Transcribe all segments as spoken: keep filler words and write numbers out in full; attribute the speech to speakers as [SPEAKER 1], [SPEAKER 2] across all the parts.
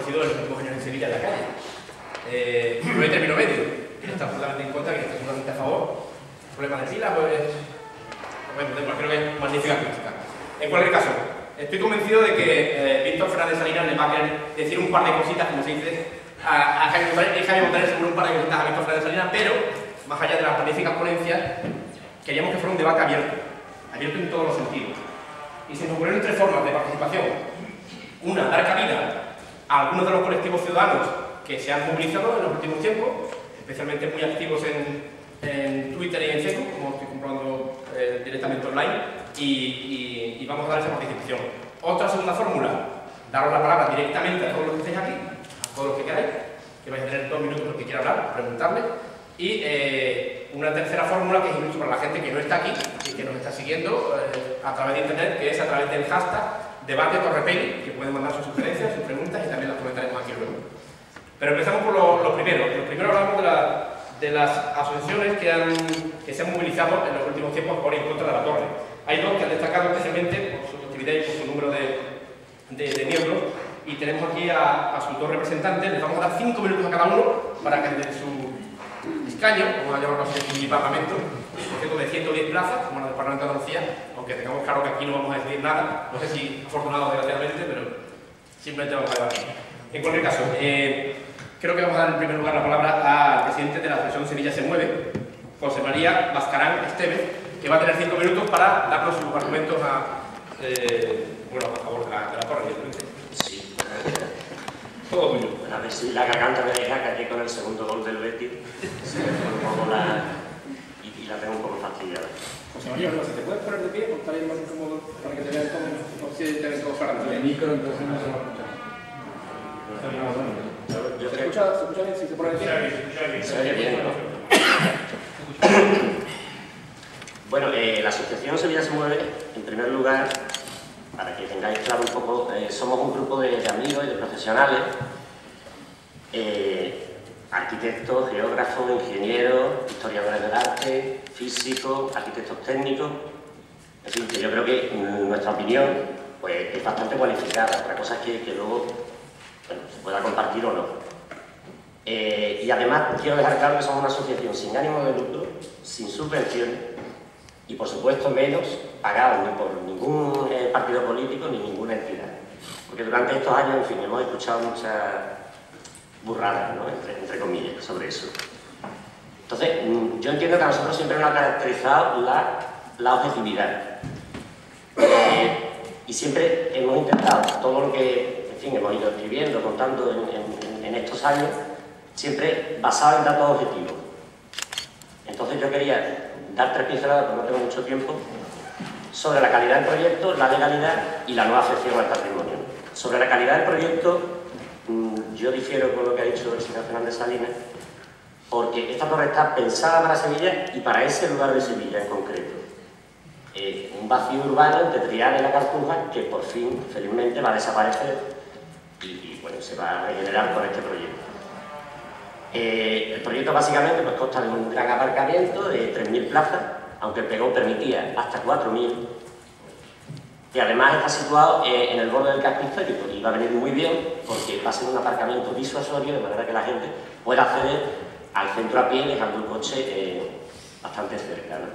[SPEAKER 1] conocido en los últimos años en Sevilla en la calle. Eh, no hay término medio, que está absolutamente en contra, que está absolutamente a favor. Problema de pilas, pues, bueno, creo que es magnífica crítica. En cualquier caso, estoy convencido de que eh, Víctor Fernández Salinas le va a querer decir un par de cositas, como se dice, a, a Jaime Montaner, y Jaime Montaner seguro un par de cositas a Víctor Fernández Salinas, pero, más allá de las magníficas ponencias, queríamos que fuera un debate abierto, abierto en todos los sentidos. Y se nos ocurrieron tres formas de participación. Una, dar cabida a algunos de los colectivos ciudadanos que se han movilizado en los últimos tiempos, especialmente muy activos en, en Twitter y en Facebook, como estoy comprobando eh, directamente online, y, y, y vamos a dar esa participación. Otra segunda fórmula, daros la palabra directamente a todos los que estéis aquí, a todos los que queráis, que vais a tener dos minutos los que quiera hablar, preguntarle. Y eh, una tercera fórmula que es incluso para la gente que no está aquí y que nos está siguiendo eh, a través de internet, que es a través del hashtag Debate Torrepelli, que pueden mandar sus sugerencias, sus preguntas y también las comentaremos aquí luego. Pero empezamos por lo, lo primero. Lo primero hablamos de, la, de las asociaciones que, han, que se han movilizado en los últimos tiempos por y en contra de la torre. Hay dos que han destacado especialmente por su actividad y por su número de, de, de miembros. Y tenemos aquí a, a sus dos representantes. Les vamos a dar cinco minutos a cada uno para que desde su escaño, vamos a llamarlo así, en mi parlamento, por cierto, de ciento diez plazas, como la del Parlamento de Andalucía, aunque tengamos claro que aquí no vamos a decidir nada, no sé si afortunado o desgraciadamente, pero simplemente vamos a debatir. En cualquier caso, eh, creo que vamos a dar en primer lugar la palabra al presidente de la Asociación Sevilla Se Mueve, José María Bascarán Estevez, que va a tener cinco minutos para darnos sus argumentos a, eh, bueno, a favor de la, de la torre, evidentemente.
[SPEAKER 2] Sí.
[SPEAKER 1] Todo tuyo.
[SPEAKER 2] Bueno, a ver si la garganta me deja caer con el segundo gol del Betis. Se me fue un poco la... y, y la tengo un poco fastidiada.
[SPEAKER 1] José María, si te puedes poner de pie, pues estaré más incómodo para que te vean todos, no sé si te ven todos para
[SPEAKER 3] el micro entonces no se va a escuchar.
[SPEAKER 1] ¿Se escucha, ¿Se escucha bien si se pone de pie?
[SPEAKER 2] Se oye bien, ¿no? Bueno, eh, la Asociación Sevilla Se Mueve, en primer lugar, para que tengáis claro un poco, eh, somos un grupo de, de amigos y de profesionales, eh, arquitectos, geógrafos, ingenieros, historiadores del arte, físicos, arquitectos técnicos, en fin, que yo creo que mm, nuestra opinión pues, es bastante cualificada. Otra cosa es que, que luego bueno, se pueda compartir o no. Eh, y además quiero dejar claro que somos una asociación sin ánimo de lucro, sin subvenciones y por supuesto menos pagados ni por ningún eh, partido político ni ninguna entidad. Porque durante estos años, en fin, hemos escuchado muchas burradas, ¿no? entre, entre comillas, sobre eso. Entonces, yo entiendo que a nosotros siempre nos ha caracterizado la, la objetividad. Eh, y siempre hemos intentado, todo lo que, en fin, hemos ido escribiendo, contando en, en, en estos años, siempre basado en datos objetivos. Entonces yo quería dar tres pinceladas, porque no tengo mucho tiempo, sobre la calidad del proyecto, la legalidad y la nueva afección al patrimonio. Sobre la calidad del proyecto, yo difiero con lo que ha dicho el señor Fernández Salinas, porque esta torre está pensada para Sevilla y para ese lugar de Sevilla en concreto. Eh, un vacío urbano entre Triana y la Cartuja que por fin, felizmente, va a desaparecer y, y bueno, se va a regenerar con este proyecto. Eh, el proyecto básicamente pues, consta de un gran aparcamiento de tres mil plazas, aunque el pregón permitía hasta cuatro mil, y además está situado eh, en el borde del casco histórico y va a venir muy bien porque va a ser un aparcamiento disuasorio de manera que la gente pueda acceder al centro a pie dejando el coche eh, bastante cerca, ¿no?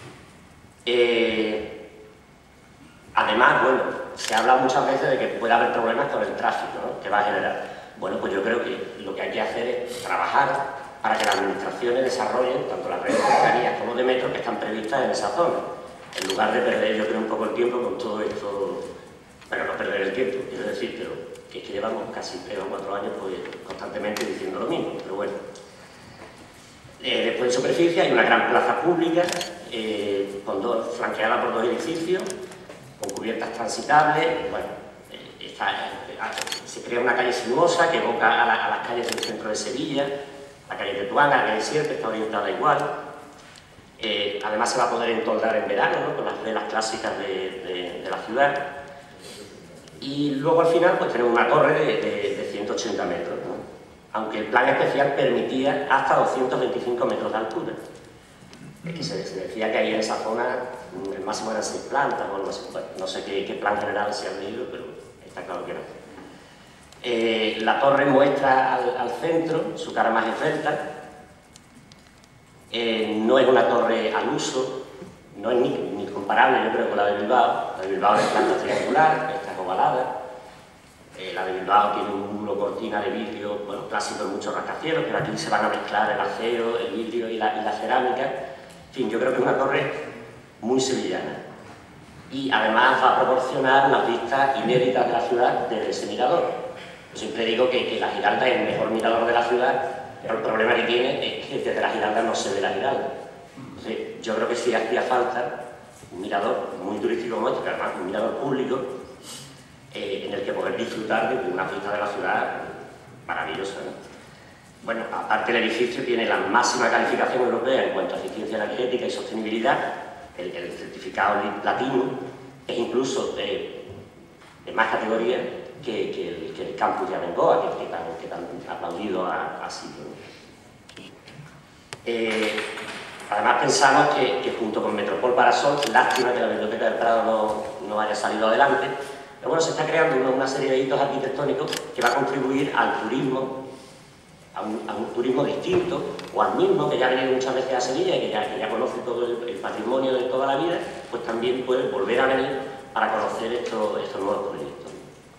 [SPEAKER 2] Eh, además, bueno, se habla muchas veces de que puede haber problemas con el tráfico, ¿no? que va a generar. Bueno, pues yo creo que lo que hay que hacer es trabajar para que las administraciones desarrollen tanto las redes de cercanías como de metro que están previstas en esa zona, en lugar de perder, yo creo, un poco el tiempo con todo esto. Bueno, no perder el tiempo, quiero decir, pero que es que llevamos casi tres o cuatro años pues, constantemente diciendo lo mismo, pero bueno. Eh, después en superficie hay una gran plaza pública, eh, con dos, flanqueada por dos edificios, con cubiertas transitables, bueno, eh, está, eh, se crea una calle sinuosa que evoca a, la, a las calles del centro de Sevilla, la calle Tetuán, la calle siete, está orientada igual. Eh, además se va a poder entoldar en verano, ¿no? con las velas clásicas de, de, de la ciudad. Y luego al final pues tenemos una torre de, de, de ciento ochenta metros, ¿no? Aunque el plan especial permitía hasta doscientos veinticinco metros de altura. Es que se, se decía que ahí en esa zona el máximo eran seis plantas o algo así. Bueno, no sé qué, qué plan general se han leído, pero está claro que no. Eh, la torre muestra al, al centro su cara más esbelta. Eh, no es una torre al uso, no es ni, ni comparable, yo creo, con la de Bilbao. La de Bilbao es planta triangular, está ovalada. Eh, la de Bilbao tiene un muro cortina de vidrio, bueno, clásico en muchos rascacielos, pero aquí se van a mezclar el acero, el vidrio y la, y la cerámica. En fin, yo creo que es una torre muy sevillana. Y además va a proporcionar unas vistas inéditas de la ciudad desde ese mirador. Yo siempre digo que, que la Giralda es el mejor mirador de la ciudad, pero el problema que tiene es que desde la Giralda no se ve la Giralda. Entonces, yo creo que sí hacía falta un mirador muy turístico como este, que además un mirador público, eh, en el que poder disfrutar de una vista de la ciudad maravillosa, ¿no? Bueno, aparte el edificio tiene la máxima calificación europea en cuanto a eficiencia energética y sostenibilidad. El, el certificado platino es incluso eh, de más categoría que, que, el, que el campus de Abengoa, que, que, tan, que tan aplaudido ha, ha sido. Eh, además pensamos que, que junto con Metropol Parasol, lástima que la Biblioteca del Prado no, no haya salido adelante, pero bueno, se está creando una, una serie de hitos arquitectónicos que va a contribuir al turismo, A un, a un turismo distinto, o al mismo que ya ha venido muchas veces a Sevilla y que ya, que ya conoce todo el, el patrimonio de toda la vida, pues también puede volver a venir para conocer esto, estos nuevos proyectos.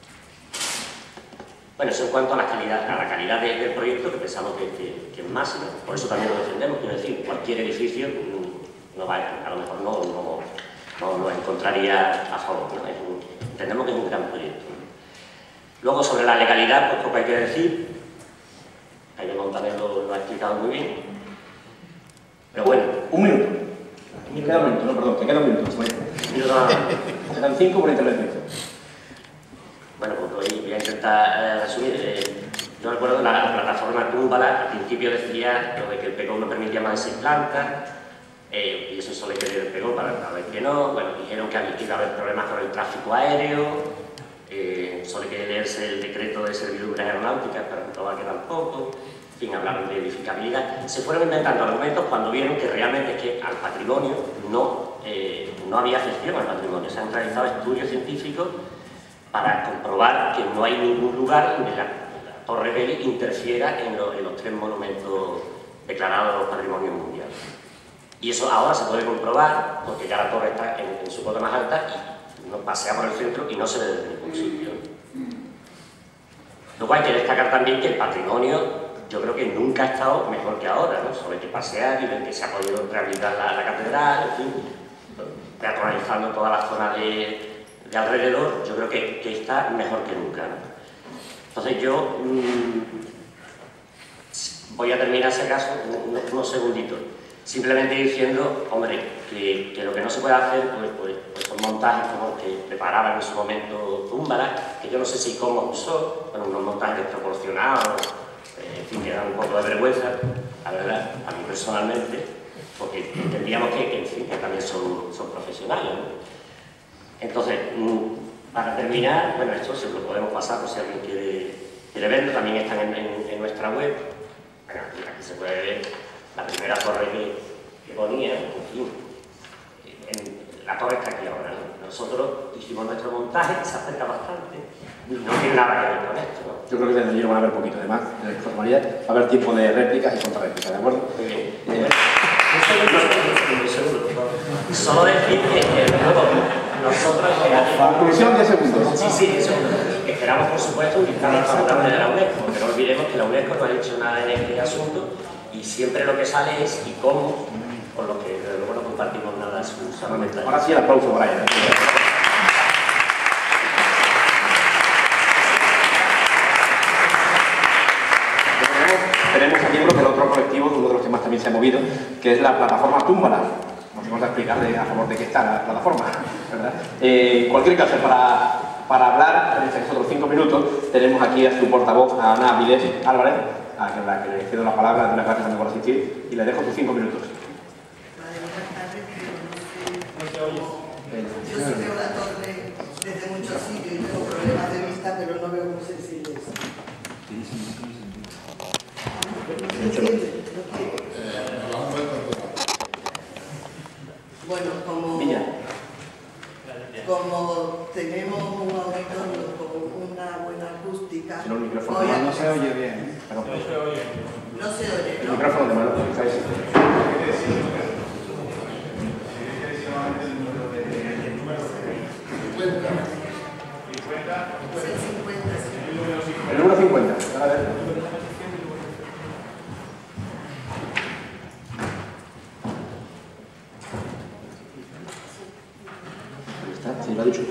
[SPEAKER 2] Bueno, eso en cuanto a la calidad, a la calidad de, del proyecto, que pensamos que, que, que es máxima, por eso también lo defendemos, quiero decir, cualquier edificio no va, a lo mejor no, no, no lo encontraría a favor, ¿no? Es un, entendemos que es un gran proyecto, ¿no? Luego, sobre la legalidad, pues poco hay que decir. Jaime Montaner lo, lo ha explicado muy bien. Pero bueno.
[SPEAKER 3] Un minuto. Me queda un minuto, no, perdón, te queda un minuto. Se dan cinco por intervención.
[SPEAKER 2] Bueno, pues voy, voy a intentar eh, resumir. Eh, yo recuerdo la, la plataforma Túmbala, al principio decía lo de que el P E G O no permitía más de seis plantas, eh, y eso solo hay que leer el P E G O para, para ver que no. Bueno, dijeron que había que iba a haber problemas con el tráfico aéreo. Eh, solo hay que leerse el decreto de servidumbres aeronáuticas para comprobar que tampoco. En fin, hablaron de edificabilidad. Se fueron inventando argumentos cuando vieron que realmente es que al patrimonio no, eh, no había afección al patrimonio. Se han realizado estudios científicos para comprobar que no hay ningún lugar donde la, la Torre Vélez interfiera en, lo, en los tres monumentos declarados de los patrimonios mundiales. Y eso ahora se puede comprobar porque ya la torre está en, en su cota más alta y no pasea por el centro y no se ve desde ningún sitio. Luego hay que destacar también que el patrimonio, yo creo que nunca ha estado mejor que ahora, ¿no? Solo hay que pasear y ver que se ha podido rehabilitar la, la catedral, en fin, peatonalizando toda la zona de, de alrededor, yo creo que, que está mejor que nunca, ¿no? Entonces yo mmm, voy a terminar, si acaso, unos, unos segunditos, simplemente diciendo, hombre, que, que lo que no se puede hacer, pues, pues, pues son montajes como que preparaban en su momento Túmbala, que yo no sé si cómo usó, bueno, unos montajes desproporcionados, eh, en fin, que dan un poco de vergüenza, la verdad, a mí personalmente, porque entendíamos que, que, en fin, que también son, son profesionales, ¿no? Entonces, para terminar, bueno, esto se lo podemos pasar por si alguien quiere, quiere verlo, también están en, en, en nuestra web. Bueno, aquí se puede ver la primera torre que, que ponía, en fin, en, la torre está aquí ahora, ¿no? Nosotros hicimos nuestro montaje, que se acerca bastante, y no tiene nada que ver con esto, ¿no?
[SPEAKER 3] Yo creo que desde allí van a ver poquito, además, de formalidad, va a haber tiempo de réplicas y contrarréplicas, ¿de acuerdo?
[SPEAKER 2] Muy bien. Eh, un segundo, un segundo, por favor. Solo decir que, que luego nosotros esperamos...
[SPEAKER 3] Conclusión, diez segundos.
[SPEAKER 2] Sí, sí, diez segundos. Esperamos, por supuesto, un dictamen favorable de la UNESCO, porque no olvidemos que la UNESCO no ha dicho nada en este asunto y siempre lo que sale es y cómo, con lo que desde luego no compartimos nada solamente.
[SPEAKER 3] Ahora sí el aplauso por ahí. Tenemos aquí creo que el otro colectivo, uno de los que más también se ha movido, que es la plataforma Túmbala. Nos vamos a explicar de, a favor de qué está la plataforma, ¿verdad? Eh, en cualquier caso, para, para hablar, en estos otros cinco minutos, tenemos aquí a su portavoz, a Ana Avilés Álvarez, a la que le cedo la palabra, de una gracias también por asistir, y le dejo sus cinco minutos.
[SPEAKER 4] Vale, buenas tardes, no sé, yo sí veo la torre desde muchos sitios y tengo problemas de vista, pero no veo muy sensibles. Bueno, como, como tenemos un auditorio con una buena acústica,
[SPEAKER 3] no el micrófono.
[SPEAKER 4] Oye,
[SPEAKER 3] No,
[SPEAKER 5] No se oye bien, ¿eh?
[SPEAKER 3] Perdón.
[SPEAKER 1] No se oye.
[SPEAKER 4] No se oye,
[SPEAKER 3] El
[SPEAKER 4] ¿no?
[SPEAKER 3] micrófono de mano, ¿sabes?
[SPEAKER 4] Es el cincuenta, sí.
[SPEAKER 3] El número cincuenta. A ver. Ahí está, sí, lo ha dicho.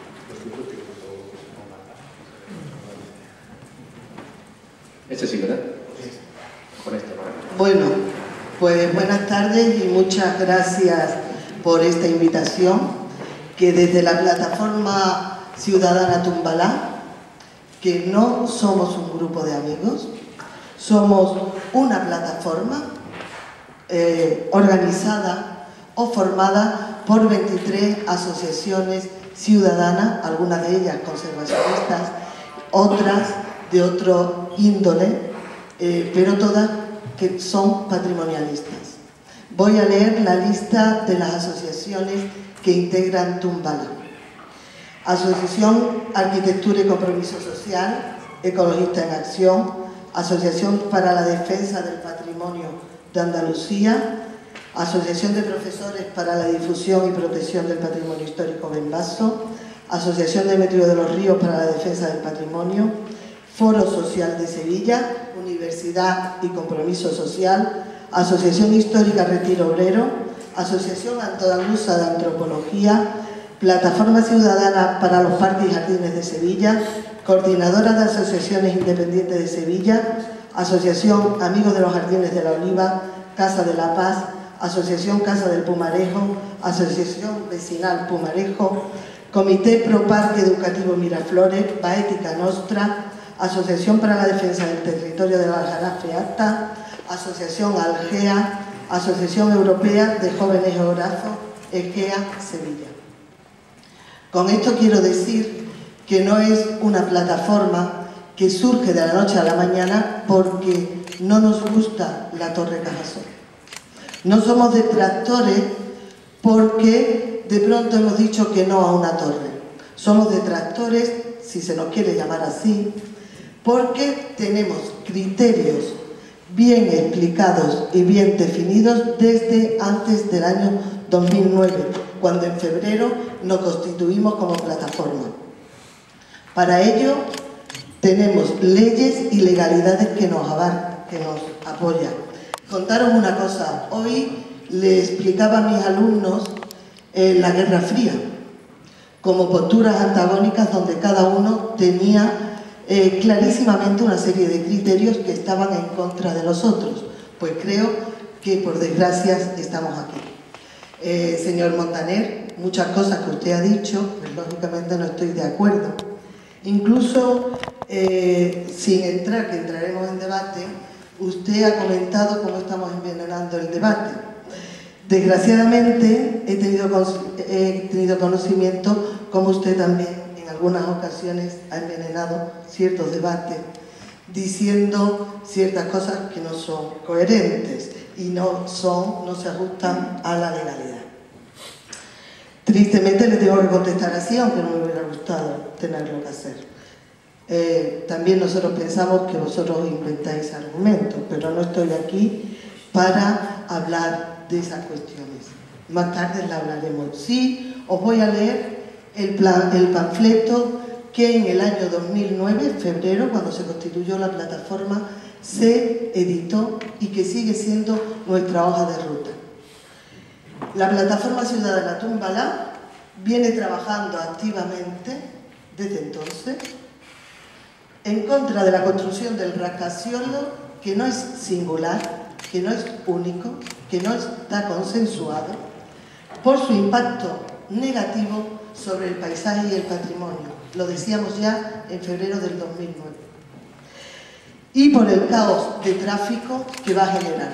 [SPEAKER 3] Este sí, ¿verdad? Con este, ¿no?
[SPEAKER 4] Bueno, pues buenas tardes y muchas gracias por esta invitación que desde la plataforma Ciudadana Tumbalá, que no somos un grupo de amigos, somos una plataforma eh, organizada o formada por veintitrés asociaciones ciudadanas, algunas de ellas conservacionistas, otras de otro índole, eh, pero todas que son patrimonialistas. Voy a leer la lista de las asociaciones que integran Tumbalá. Asociación Arquitectura y Compromiso Social, Ecologista en Acción, Asociación para la Defensa del Patrimonio de Andalucía, Asociación de Profesores para la Difusión y Protección del Patrimonio Histórico Benbaso, Asociación de Metro de los Ríos para la Defensa del Patrimonio, Foro Social de Sevilla, Universidad y Compromiso Social, Asociación Histórica Retiro Obrero, Asociación Andaluza de Antropología, Plataforma Ciudadana para los Parques y Jardines de Sevilla, Coordinadora de Asociaciones Independientes de Sevilla, Asociación Amigos de los Jardines de la Oliva, Casa de la Paz, Asociación Casa del Pumarejo, Asociación Vecinal Pumarejo, Comité Pro Parque Educativo Miraflores, Baética Nostra, Asociación para la Defensa del Territorio de la Aljarafe Alta, Asociación Algea, Asociación Europea de Jóvenes Geógrafos, Egea, Sevilla. Con esto quiero decir que no es una plataforma que surge de la noche a la mañana porque no nos gusta la Torre Cajasol. No somos detractores porque de pronto hemos dicho que no a una torre. Somos detractores, si se nos quiere llamar así, porque tenemos criterios bien explicados y bien definidos desde antes del año dos mil nueve, cuando en febrero nos constituimos como plataforma. Para ello tenemos leyes y legalidades que nos abarcan, que nos apoyan. Contaros una cosa, hoy le explicaba a mis alumnos eh, la Guerra Fría, como posturas antagónicas donde cada uno tenía Eh, clarísimamente una serie de criterios que estaban en contra de los otros. Pues creo que por desgracia estamos aquí. Eh, señor Montaner, muchas cosas que usted ha dicho, pues lógicamente no estoy de acuerdo. Incluso, eh, sin entrar, que entraremos en debate, usted ha comentado cómo estamos envenenando el debate. Desgraciadamente he tenido, he tenido conocimiento, como usted también, en algunas ocasiones ha envenenado ciertos debates diciendo ciertas cosas que no son coherentes y no, son, no se ajustan a la legalidad. Tristemente le tengo que contestar así, aunque no me hubiera gustado tenerlo que hacer. Eh, también nosotros pensamos que vosotros inventáis argumentos, pero no estoy aquí para hablar de esas cuestiones. Más tarde la hablaremos. Sí, os voy a leer El, plan, el panfleto que en el año dos mil nueve, en febrero, cuando se constituyó la plataforma, se editó y que sigue siendo nuestra hoja de ruta. La plataforma Ciudadana Tumbalá viene trabajando activamente desde entonces en contra de la construcción del rascacielos, que no es singular, que no es único, que no está consensuado, por su impacto negativo sobre el paisaje y el patrimonio. Lo decíamos ya en febrero del dos mil nueve. Y por el caos de tráfico que va a generar.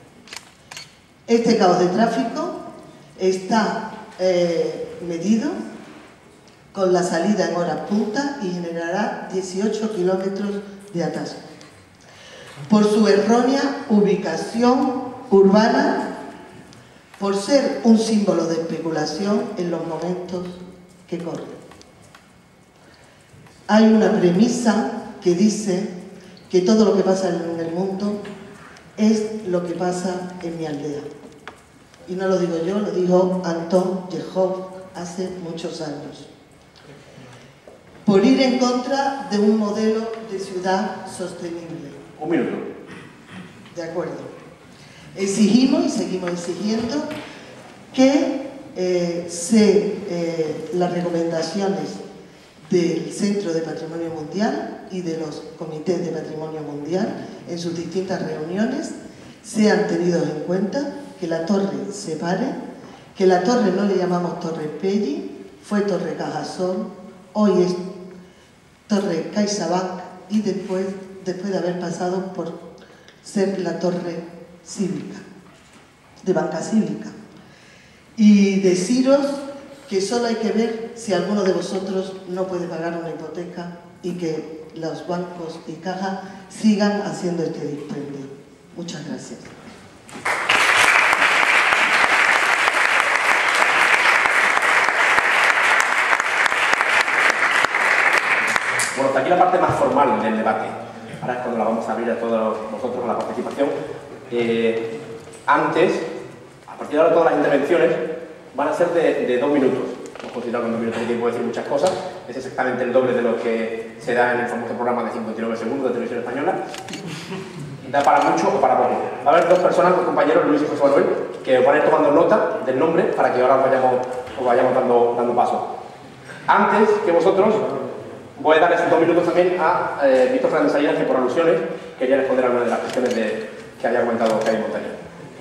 [SPEAKER 4] Este caos de tráfico está eh, medido con la salida en horas punta y generará dieciocho kilómetros de atasco. Por su errónea ubicación urbana, por ser un símbolo de especulación en los momentos que corren. Hay una premisa que dice que todo lo que pasa en el mundo es lo que pasa en mi aldea. Y no lo digo yo, lo dijo Anton Chekhov hace muchos años. Por ir en contra de un modelo de ciudad sostenible.
[SPEAKER 3] Un minuto.
[SPEAKER 4] De acuerdo. Exigimos y seguimos exigiendo que eh, se, eh, las recomendaciones del Centro de Patrimonio Mundial y de los comités de Patrimonio Mundial en sus distintas reuniones sean tenidos en cuenta, que la torre se pare, que la torre no le llamamos Torre Pelli, fue Torre Cajasol, hoy es Torre CaixaBank y después, después de haber pasado por ser la torre cívica, de banca cívica. Y deciros que solo hay que ver si alguno de vosotros no puede pagar una hipoteca y que los bancos y cajas sigan haciendo este dispendio. Muchas gracias.
[SPEAKER 3] Bueno, hasta aquí la parte más formal del debate. Ahora es cuando la vamos a abrir a todos vosotros a la participación. Eh, antes, a partir de ahora todas las intervenciones van a ser de, de dos minutos. Hemos considerado que en dos minutos hay tiempo de decir muchas cosas. Es exactamente el doble de lo que se da en el famoso programa de cincuenta y nueve segundos de Televisión Española. Da para mucho o para poco. Va a haber dos personas, dos compañeros, Luis y José Manuel, que os van a ir tomando nota del nombre para que ahora os vayamos, os vayamos dando, dando paso. Antes que vosotros, voy a dar esos dos minutos también a eh, Víctor Fernández Salinas, que por alusiones quería responder a una de las cuestiones de, que había comentado Jaime Montaña.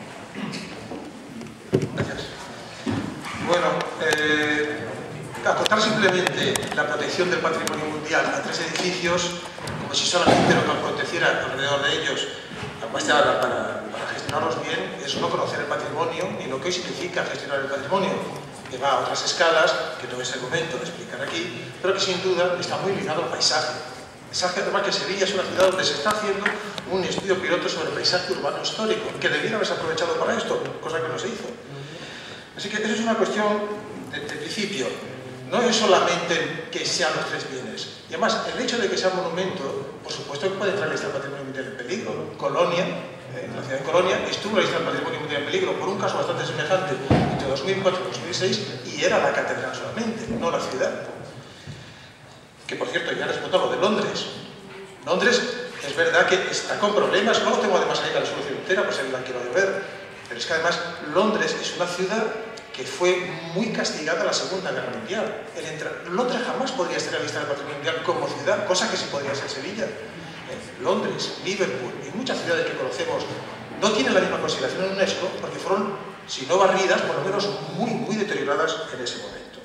[SPEAKER 5] Gracias. Bueno, eh, acotar simplemente la protección del patrimonio mundial a tres edificios, como si solamente lo que aconteciera alrededor de ellos bastara para, para gestionarlos bien, es no conocer el patrimonio ni lo que significa gestionar el patrimonio, que va a otras escalas, que no es el momento de explicar aquí, pero que sin duda está muy ligado al paisaje. Paisaje, además, que Sevilla es una ciudad donde se está haciendo un estudio piloto sobre el paisaje urbano histórico, que debiera haberse aprovechado para esto, cosa que no se hizo. Así que eso es una cuestión de, de principio. No es solamente que sean los tres bienes. Y además, el hecho de que sea un monumento, por supuesto que puede entrar en la lista del patrimonio mundial en peligro. Colonia, en la ciudad de Colonia, estuvo en la lista del patrimonio mundial en peligro por un caso bastante semejante entre dos mil cuatro y dos mil seis, y era la catedral solamente, no la ciudad. Que, por cierto, ya les contó lo de Londres. Londres, es verdad que está con problemas, no lo tengo además ahí la resolución entera, pues ahí la quiero ver, pero es que además Londres es una ciudad que fue muy castigada en la Segunda Guerra Mundial. El entrar... Londres jamás podría estar en la lista del patrimonio mundial como ciudad, cosa que sí podría ser Sevilla. Eh, Londres, Liverpool y muchas ciudades que conocemos no tienen la misma consideración en UNESCO porque fueron, si no barridas, por lo menos muy, muy deterioradas en ese momento.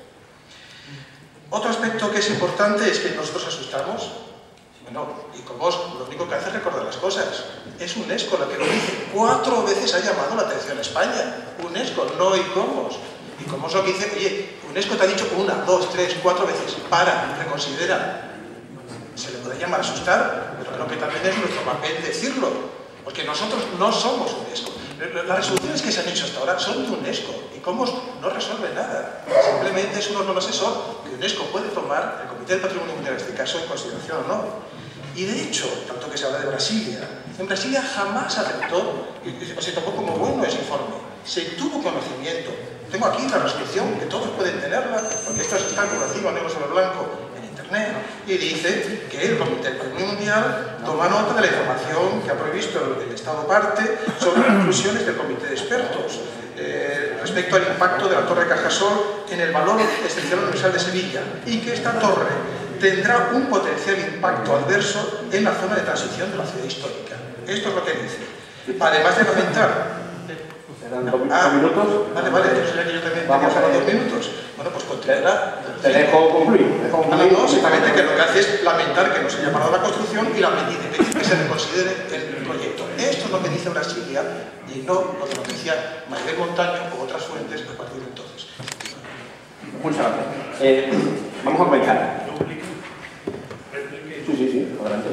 [SPEAKER 5] Otro aspecto que es importante es que nosotros asustamos. Bueno, y como os, lo único que hace es recordar las cosas. Es UNESCO la que lo dice. Cuatro veces ha llamado la atención a España. UNESCO, no ICOMOS. Y como es lo que dice, oye, UNESCO te ha dicho una, dos, tres, cuatro veces. Para, reconsidera. Se le puede llamar a asustar, pero creo que también es nuestro papel decirlo. Porque nosotros no somos UNESCO. Las resoluciones que se han hecho hasta ahora son de UNESCO. Y ICOMOS no resuelve nada. Simplemente es un órgano asesor que UNESCO puede tomar, el Comité del Patrimonio Mundial en este caso, en consideración o no. Y de hecho, tanto que se habla de Brasilia, en Brasilia jamás aceptó, o se tomó como bueno ese informe. Se tuvo conocimiento. Tengo aquí la resolución, que todos pueden tenerla, porque esto está conocido negro sobre blanco en Internet, y dice que el Comité del Patrimonio Mundial toma nota de la información que ha previsto el, el Estado parte sobre las conclusiones del Comité de Expertos eh, respecto al impacto de la Torre Cajasol en el valor excepcional universal de Sevilla, y que esta torre tendrá un potencial impacto adverso en la zona de transición de la ciudad histórica. Esto es lo que dice. Además de lamentar...
[SPEAKER 3] ¿Serán dos
[SPEAKER 5] ah,
[SPEAKER 3] minutos?
[SPEAKER 5] Vale, vale, yo sabía que yo también
[SPEAKER 3] Vamos
[SPEAKER 5] tenía
[SPEAKER 3] a ver.
[SPEAKER 5] dos minutos. Bueno, pues continuará.
[SPEAKER 3] Te dejo concluir. Te dejo concluir.
[SPEAKER 5] No, no, simplemente que lo que hace es lamentar que no se haya parado la construcción y, la, y de pedir que se reconsidere el proyecto. Esto es lo que dice Brasilia y no lo que nos decía Maribel Montaño o otras fuentes a partir de entonces.
[SPEAKER 3] Muchas gracias. Eh, vamos a comenzar. Sí, sí, sí, adelante.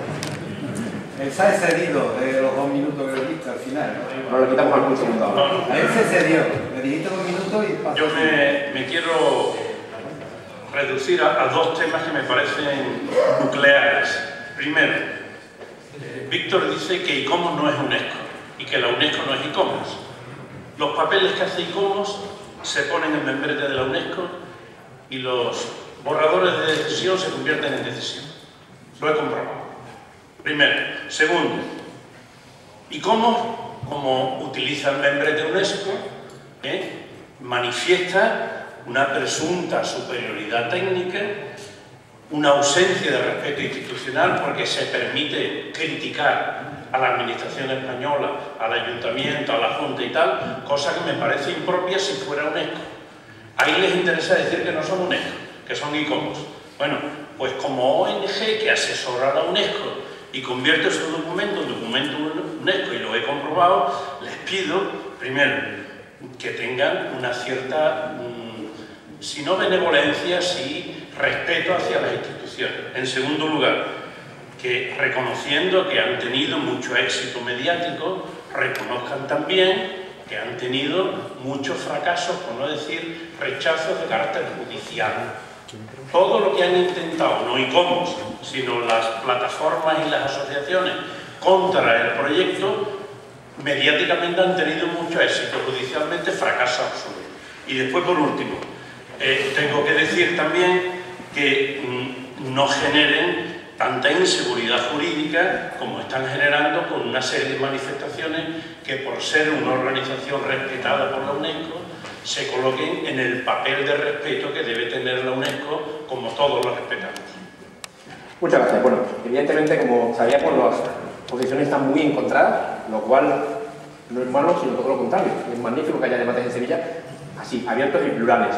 [SPEAKER 6] Él se ha excedido de los dos minutos que le diste al final, ¿no?
[SPEAKER 3] No le quitamos algún segundo ahora.
[SPEAKER 6] A él se excedió. Le dijiste dos minutos y pasó.
[SPEAKER 7] Yo me, me quiero reducir a, a dos temas que me parecen nucleares. Primero, eh, Víctor dice que ICOMOS no es UNESCO y que la UNESCO no es ICOMOS. Los papeles que hace ICOMOS se ponen en membrete de la UNESCO y los borradores de decisión se convierten en decisión. Lo he comprobado. Primero. Segundo, ICOMOS, como utiliza el membrete UNESCO, ¿eh? manifiesta una presunta superioridad técnica, una ausencia de respeto institucional porque se permite criticar a la administración española, al ayuntamiento, a la Junta y tal, cosa que me parece impropia si fuera UNESCO. Ahí les interesa decir que no son UNESCO, que son ICOMOS. Bueno, pues como O N G que asesora a la UNESCO y convierte su documento en documento UNESCO, y lo he comprobado, les pido, primero, que tengan una cierta, mmm, si no benevolencia, sí respeto hacia las instituciones. En segundo lugar, que reconociendo que han tenido mucho éxito mediático, reconozcan también que han tenido muchos fracasos, por no decir rechazos de carácter judicial. Todo lo que han intentado, no ICOMOS, sino las plataformas y las asociaciones contra el proyecto, mediáticamente han tenido mucho éxito, judicialmente fracaso absoluto. Y después, por último, eh, tengo que decir también que mmm, no generen tanta inseguridad jurídica como están generando con una serie de manifestaciones que, por ser una organización respetada por la UNESCO, se coloquen en el papel de respeto que debe tener la UNESCO, como todos lo respetamos.
[SPEAKER 3] Muchas gracias. Bueno, evidentemente, como sabíamos, las posiciones están muy encontradas, lo cual no es malo, sino todo lo contrario. Es magnífico que haya debates en Sevilla así, abiertos y plurales.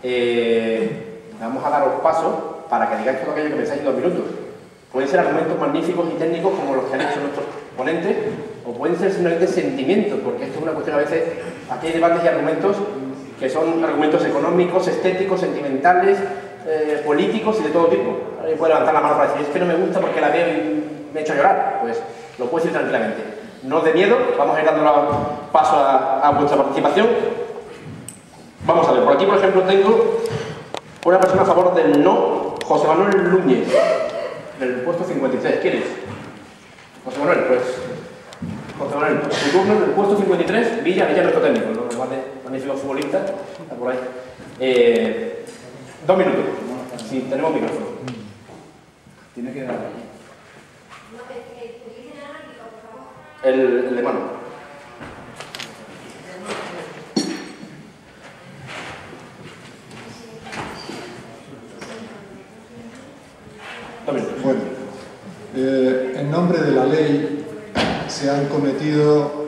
[SPEAKER 3] Eh, vamos a daros paso para que digáis todo aquello que pensáis en dos minutos. Pueden ser argumentos magníficos y técnicos como los que han hecho nuestros ponentes, o pueden ser simplemente sentimientos, porque esto es una cuestión a veces, aquí hay debates y argumentos que son argumentos económicos, estéticos, sentimentales, eh, políticos y de todo tipo. Alguien puede levantar la mano para decir, es que no me gusta porque la veo y me he hecho llorar. Pues lo puedes decir tranquilamente. No os dé miedo, vamos a ir dando paso a, a vuestra participación. Vamos a ver, por aquí por ejemplo tengo una persona a favor del no, José Manuel Núñez, del puesto cincuenta y tres. ¿Quién es? José Manuel, pues... José Manuel, tu turno en el puesto cincuenta y tres, Villa, Villa nuestro técnico, ¿no? Magnífico futbolista, está por ahí. Eh, dos minutos, si sí, tenemos micrófono.
[SPEAKER 6] Tiene que dar
[SPEAKER 3] el, el de mano. Dos minutos.
[SPEAKER 8] Bueno, eh, en nombre de la ley se han cometido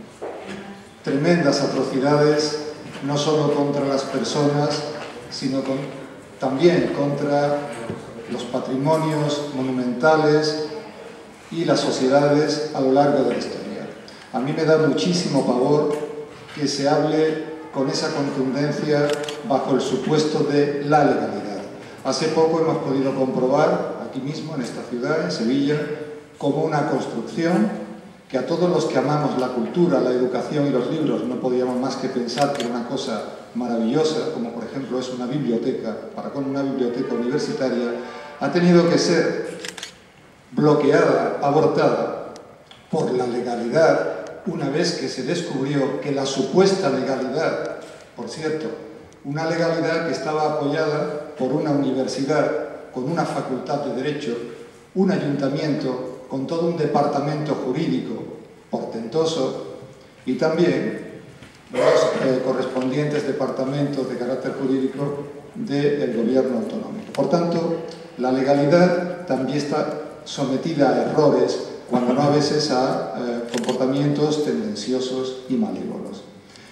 [SPEAKER 8] tremendas atrocidades, no solo contra las personas, sino con, también contra los patrimonios monumentales y las sociedades a lo largo de la historia. A mí me da muchísimo pavor que se hable con esa contundencia bajo el supuesto de la legalidad. Hace poco hemos podido comprobar, aquí mismo en esta ciudad, en Sevilla, como una construcción que a todos los que amamos la cultura, la educación y los libros no podíamos más que pensar que era una cosa maravillosa, como por ejemplo es una biblioteca, para con una biblioteca universitaria, ha tenido que ser bloqueada, abortada por la legalidad, una vez que se descubrió que la supuesta legalidad, por cierto, una legalidad que estaba apoyada por una universidad con una facultad de Derecho, un ayuntamiento con todo un departamento jurídico portentoso y también los eh, correspondientes departamentos de carácter jurídico del gobierno autonómico. Por tanto, la legalidad también está sometida a errores, cuando no a veces a eh, comportamientos tendenciosos y malévolos.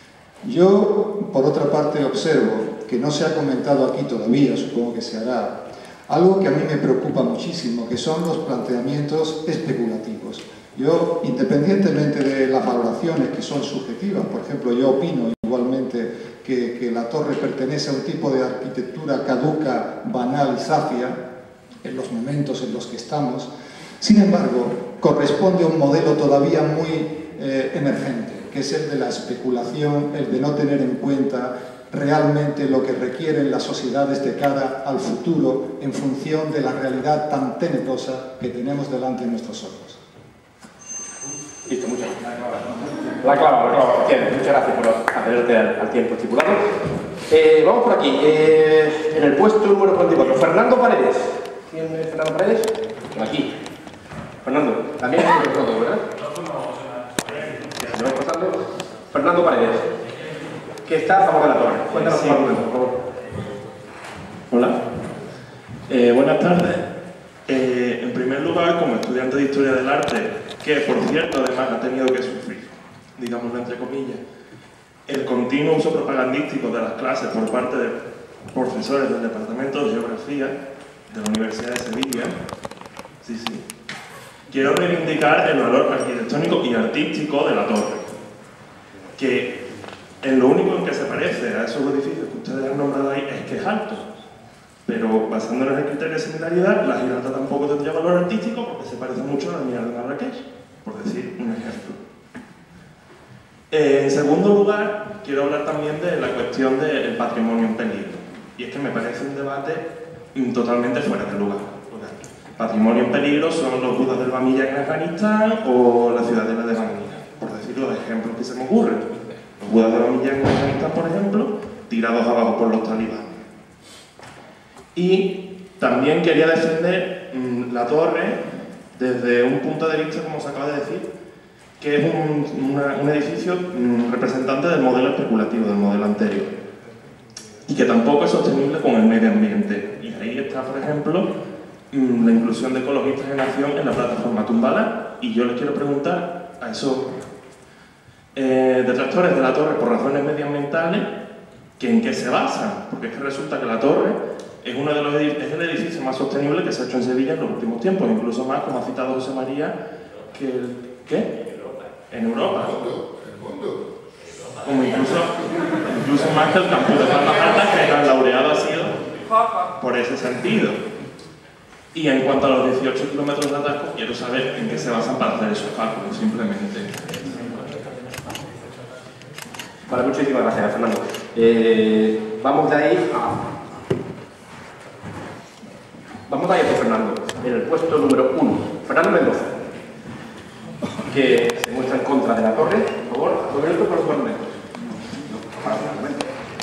[SPEAKER 8] Yo, por otra parte, observo que no se ha comentado aquí todavía, supongo que se hará, algo que a mí me preocupa muchísimo, que son los planteamientos especulativos. Yo, independientemente de las valoraciones que son subjetivas, por ejemplo, yo opino igualmente que, que la torre pertenece a un tipo de arquitectura caduca, banal y zafia, en los momentos en los que estamos, sin embargo, corresponde a un modelo todavía muy eh, emergente, que es el de la especulación, el de no tener en cuenta realmente lo que requieren las sociedades de cara al futuro en función de la realidad tan tenebrosa que tenemos delante de nuestros ojos.
[SPEAKER 3] Listo, muchas gracias. La clava, la clava. Bien, muchas gracias por atenerte al, al tiempo estipulado. Eh, vamos por aquí. Eh, en el puesto número cuarenta y cuatro, Fernando Paredes. ¿Quién es Fernando Paredes? Aquí. Fernando, también es el foto, ¿verdad? ¿Me vais pasando? Fernando Paredes, que está a favor de la torre. Cuéntanos tu argumento, por favor.
[SPEAKER 9] Hola. Eh, buenas tardes. Eh, en primer lugar, como estudiante de Historia del Arte, que por cierto además ha tenido que sufrir, digámoslo entre comillas, el continuo uso propagandístico de las clases por parte de profesores del Departamento de Geografía de la Universidad de Sevilla, sí, sí, quiero reivindicar el valor arquitectónico y artístico de la torre, que en lo único en que se parece a esos edificios que ustedes han nombrado ahí es que es alto. Pero basándonos en el criterio de similaridad, la Giralda tampoco tendría valor artístico porque se parece mucho a la mía de Marrakech, por decir un ejemplo. Eh, en segundo lugar, quiero hablar también de la cuestión del patrimonio en peligro. Y es que me parece un debate totalmente fuera de lugar. Patrimonio en peligro son los budas del Bamilla en Afganistán o la ciudadela de Bamilla, por decir los ejemplos que se me ocurren. Los budas de Bamilla en Afganistán, por ejemplo, tirados abajo por los talibanes. Y también quería defender mmm, la torre desde un punto de vista, como se acaba de decir, que es un, una, un edificio mmm, representante del modelo especulativo, del modelo anterior, y que tampoco es sostenible con el medio ambiente. Y ahí está, por ejemplo, mmm, la inclusión de ecologistas en acción en la plataforma Tumbala, y yo les quiero preguntar a esos eh, detractores de la torre por razones medioambientales, que en qué se basan, porque es que resulta que la torre es, uno de los es el edificio más sostenible que se ha hecho en Sevilla en los últimos tiempos, incluso más, como ha citado José María, que el... ¿qué? En Europa. Como incluso, incluso más que el campus de Palmas Altas, que el laureado ha sido por ese sentido. Y en cuanto a los dieciocho kilómetros de atasco, quiero saber en qué se basan para hacer esos cálculos, simplemente.
[SPEAKER 3] Vale, muchísimas gracias, Fernando. Eh, vamos de ahí a... Vamos de ahí por Fernando, en el puesto número uno. Fernando Mendoza, que se muestra en contra de la torre. Por favor, dos minutos por los argumentos. No, para los argumentos.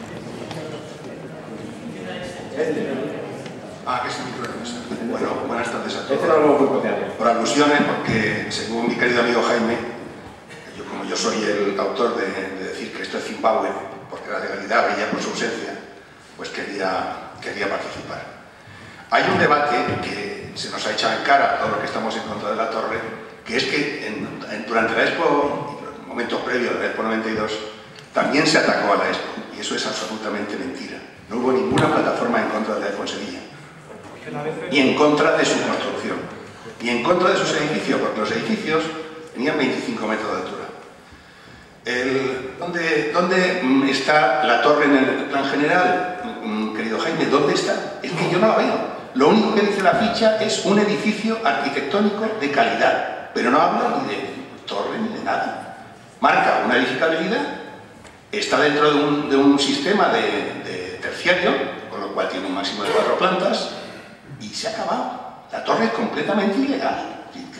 [SPEAKER 10] Ah, que es el micro de mesa. Bueno, buenas tardes a todos.
[SPEAKER 3] Este no lo hemos copiado.
[SPEAKER 10] Por alusiones, porque según mi querido amigo Jaime, yo, como yo soy el autor de, de decir que esto es Zimbabue, porque la legalidad veía por su ausencia, pues quería, quería participar. Hay un debate que se nos ha echado en cara a todos los que estamos en contra de la torre, que es que en, en, durante la Expo, y los momentos previos de la Expo noventa y dos, también se atacó a la Expo, y eso es absolutamente mentira. No hubo ninguna plataforma en contra de la Expo en Sevilla, ni en contra de su construcción, ni en contra de sus edificios, porque los edificios tenían veinticinco metros de altura. El, ¿dónde, ¿Dónde está la torre en el plan general, querido Jaime? ¿Dónde está? Es que yo no la veo. Lo único que dice la ficha es un edificio arquitectónico de calidad, pero no habla ni de torre ni de nada. Marca una edificabilidad, está dentro de un, de un sistema de, de terciario, con lo cual tiene un máximo de cuatro plantas, y se ha acabado. La torre es completamente ilegal.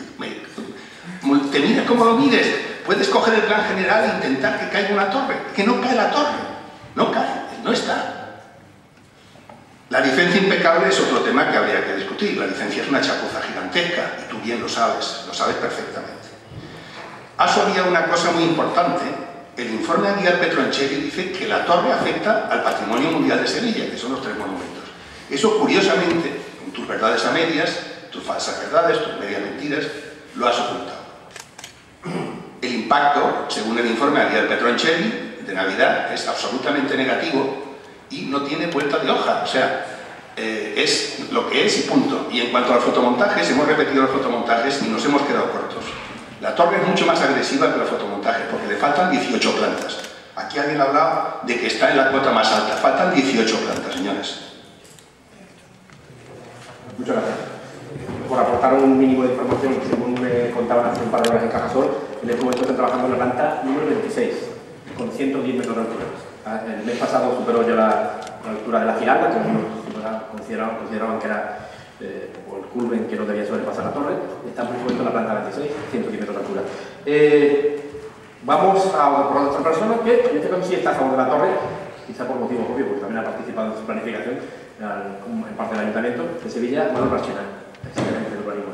[SPEAKER 10] Te mires como lo mires, puedes coger el plan general e intentar que caiga una torre, que no cae la torre, no cae, no está. La licencia impecable es otro tema que habría que discutir. La licencia es una chapuza gigantesca, y tú bien lo sabes, lo sabes perfectamente. Ha salido una cosa muy importante. El informe Aguiar Petroncelli dice que la torre afecta al patrimonio mundial de Sevilla, que son los tres monumentos. Eso, curiosamente, con tus verdades a medias, tus falsas verdades, tus medias mentiras, lo has ocultado. El impacto, según el informe Aguiar Petroncelli, de Navidad, es absolutamente negativo y no tiene vuelta de hoja. O sea, eh, es lo que es y punto. Y en cuanto a los fotomontajes, hemos repetido los fotomontajes y nos hemos quedado cortos. La torre es mucho más agresiva que los fotomontajes, porque le faltan dieciocho plantas. Aquí alguien ha hablado de que está en la cuota más alta. Faltan dieciocho plantas, señores.
[SPEAKER 3] Muchas gracias. Por aportar un mínimo de información, según me contaban hace un par de horas en Cajasol, en este momento están trabajando en la planta número veintiséis, con ciento diez metros de altura. el mes pasado superó ya la, la altura de la Giralda, que algunos consideraban, consideraban que era eh, o el culmen que no debía sobrepasar la torre. Estamos en en la planta veintiséis, ciento diez metros de altura. Eh, vamos a por otra persona que en este caso sí está a favor de la torre, quizá por motivos obvios, porque también ha participado en su planificación en parte del Ayuntamiento de Sevilla, Manuel Barchena, excelente del urbanismo.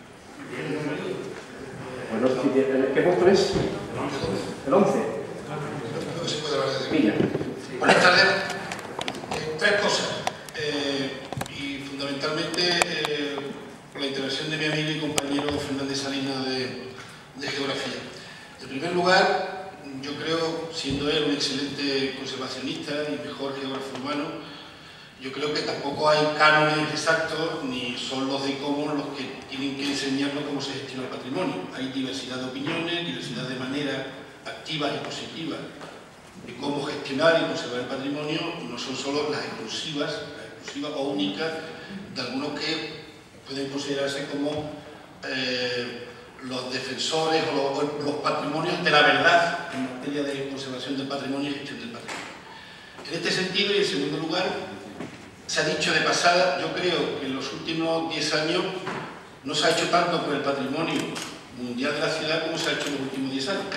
[SPEAKER 3] Pues no sé si tiene, ¿qué puesto es? El once. Pilla.
[SPEAKER 11] Buenas tardes. Eh, tres cosas. Eh, y fundamentalmente eh, por la intervención de mi amigo y compañero Fernández Salinas de, de Geografía. En primer lugar, yo creo, siendo él un excelente conservacionista y mejor geógrafo urbano, yo creo que tampoco hay cánones exactos ni son los de ICOMOS los que tienen que enseñarnos cómo se gestiona el patrimonio. Hay diversidad de opiniones, diversidad de maneras activas y positivas de cómo gestionar y conservar el patrimonio, no son solo las exclusivas, las exclusivas o únicas de algunos que pueden considerarse como eh, los defensores o los, o los patrimonios de la verdad en materia de conservación del patrimonio y gestión del patrimonio. En este sentido, y en segundo lugar, se ha dicho de pasada, yo creo que en los últimos diez años no se ha hecho tanto por el patrimonio mundial de la ciudad como se ha hecho en los últimos diez años.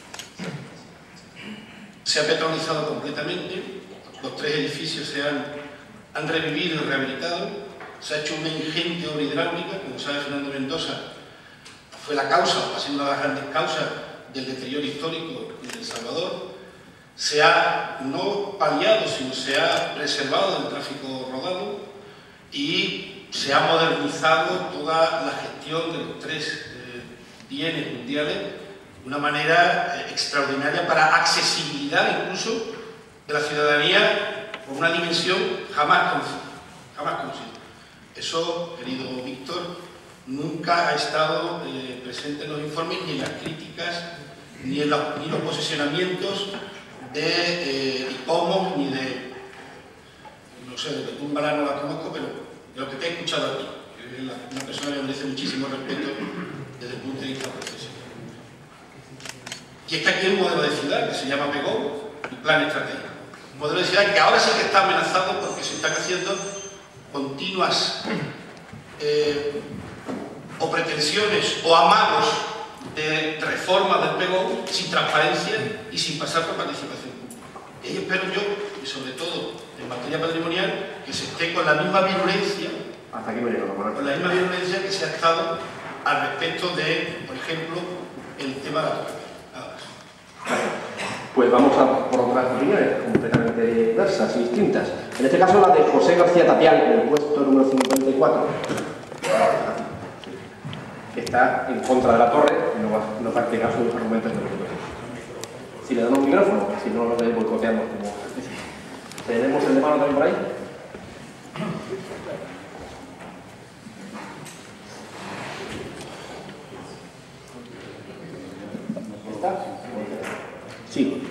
[SPEAKER 11] Se ha peatonalizado completamente, los tres edificios se han, han revivido y rehabilitado, se ha hecho una ingente obra hidráulica, como sabe Fernando Mendoza, fue la causa, ha sido una de las grandes causas del deterioro histórico de El Salvador. Se ha no paliado, sino se ha preservado del tráfico rodado y se ha modernizado toda la gestión de los tres eh, bienes mundiales de una manera eh, extraordinaria para accesibilidad incluso de la ciudadanía con una dimensión jamás conocida. Jamás conocida. Eso, querido Víctor, nunca ha estado eh, presente en los informes, ni en las críticas, ni en los, ni los posicionamientos de eh, ICOMOS, ni de, no sé, de Petúmbala no la conozco, pero de lo que te he escuchado aquí. Es una persona que merece muchísimo respeto desde el punto de vista profesional. Y está aquí un modelo de ciudad que se llama PEGO y Plan Estratégico. Un modelo de ciudad que ahora sí que está amenazado porque se están haciendo continuas eh, o pretensiones o amagos de reforma del PEGO sin transparencia y sin pasar por participación pública. Y espero yo, y sobre todo en materia patrimonial, que se esté con la misma virulencia,
[SPEAKER 3] hasta aquí me llego,
[SPEAKER 11] con la misma virulencia que se ha estado al respecto de, por ejemplo, el tema de la torre.
[SPEAKER 3] Pues vamos a por otras opiniones completamente diversas y distintas. En este caso la de José García Tapial, en el puesto número cincuenta y cuatro, que está en contra de la torre y no va, no va a explicar sus argumentos de los otros. Si le damos un micrófono, si no lo boicoteamos como... ¿Tenemos el de mano también por ahí? ¿Está? Sí.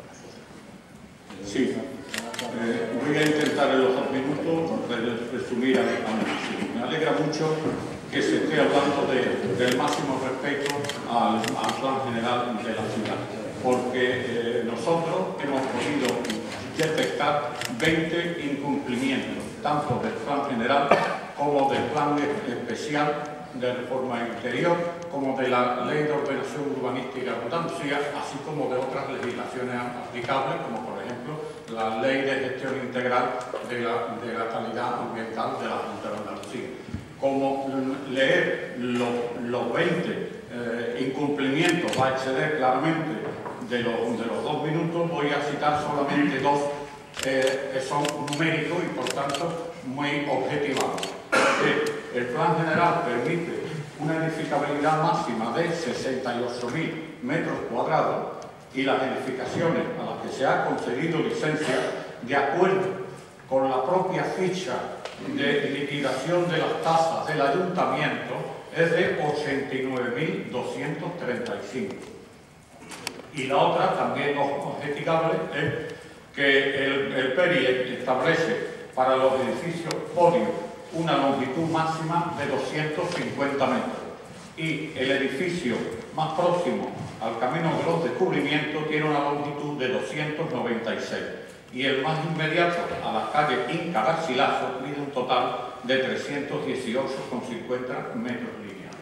[SPEAKER 12] Sí. Eh, voy a intentar en los dos minutos resumir al máximo. Me alegra mucho que se esté hablando de, del máximo respeto al, al plan general de la ciudad, porque eh, nosotros hemos podido detectar veinte incumplimientos, tanto del plan general como del plan especial de reforma interior, como de la Ley de Ordenación Urbanística y Abundancia, así como de otras legislaciones aplicables, como por ejemplo la Ley de Gestión Integral de la, de la Calidad Ambiental de la Junta de Andalucía. Como leer los, los veinte eh, incumplimientos va a exceder claramente de los, de los dos minutos, voy a citar solamente dos eh, que son numéricos y por tanto muy objetivados. Eh, el plan general permite una edificabilidad máxima de sesenta y ocho mil metros cuadrados y las edificaciones a las que se ha concedido licencia de acuerdo con la propia ficha de liquidación de las tasas del ayuntamiento es de ochenta y nueve mil doscientos treinta y cinco. Y la otra, también objetivable, es que el, el P E R I establece para los edificios podios una longitud máxima de doscientos cincuenta metros. y el edificio más próximo al Camino de los Descubrimientos tiene una longitud de doscientos noventa y seis y el más inmediato a la calle Inca Garcilaso mide un total de trescientos dieciocho coma cincuenta metros lineales.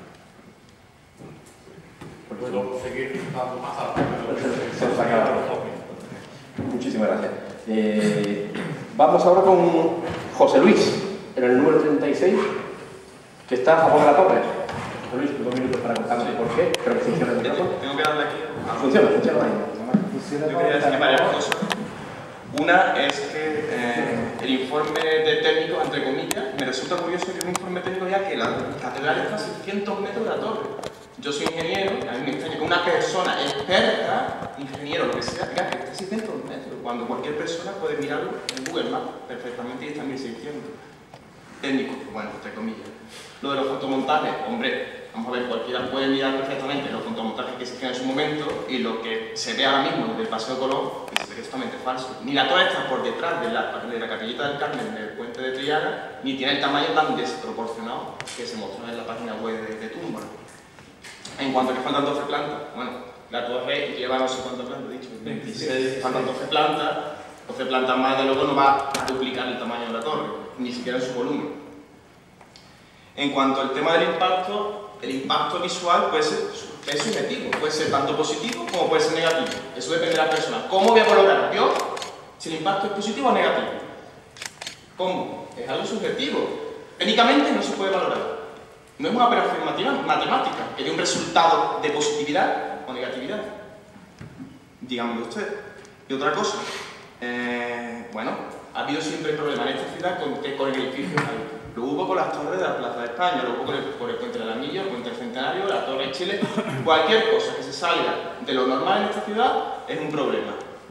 [SPEAKER 12] Puedo seguir dando más datos, pero
[SPEAKER 3] se nos ha quedado. Muchísimas gracias. Eh, vamos ahora con José Luis, en el número treinta y seis, que está a favor de la torre. José Luis, dos minutos para contarnos por qué. Creo que funciona el micrófono.
[SPEAKER 13] Tengo que darle aquí.
[SPEAKER 3] Funciona, funciona.
[SPEAKER 13] Yo quería decir varias cosas. Una es que eh, el informe de técnico, entre comillas, me resulta curioso que un informe técnico diga que la catedral está a seiscientos metros de la torre. Yo soy ingeniero, a mí me extraña que una persona experta, ingeniero, lo que sea, diga que está a seiscientos metros, cuando cualquier persona puede mirarlo en Google Maps perfectamente y está a mil seiscientos. Técnico, bueno, entre comillas. Lo de los fotomontajes, hombre, vamos a ver, cualquiera puede mirar perfectamente los fotomontajes que existían en su momento y lo que se ve ahora mismo desde el Paseo de Colón, que se ve que es totalmente falso. Ni la torre está por detrás de la, de la capillita del Carmen del puente de Triana, ni tiene el tamaño tan desproporcionado que se mostró en la página web de, de Tumblr. En cuanto a que faltan doce plantas, bueno, la torre lleva no sé cuántas plantas, he dicho, veintiséis, faltan doce plantas, doce plantas más de luego no va a duplicar el tamaño de la torre, ni siquiera en su volumen. En cuanto al tema del impacto, el impacto visual puede ser, es subjetivo, puede ser tanto positivo como puede ser negativo, eso depende de la persona. ¿Cómo voy a valorar yo si el impacto es positivo o negativo? ¿Cómo? Es algo subjetivo. Técnicamente no se puede valorar. No es una operación matemática que dé un resultado de positividad o negatividad. Díganmelo usted. Y otra cosa, eh, bueno, ha habido siempre problemas en esta ciudad con, con el edificio. Lo hubo con las torres de la Plaza de España, lo hubo con el, por el Puente de la Milla, el Puente del Centenario, la Torre de Chile. Cualquier cosa que se salga de lo normal en esta ciudad es un problema.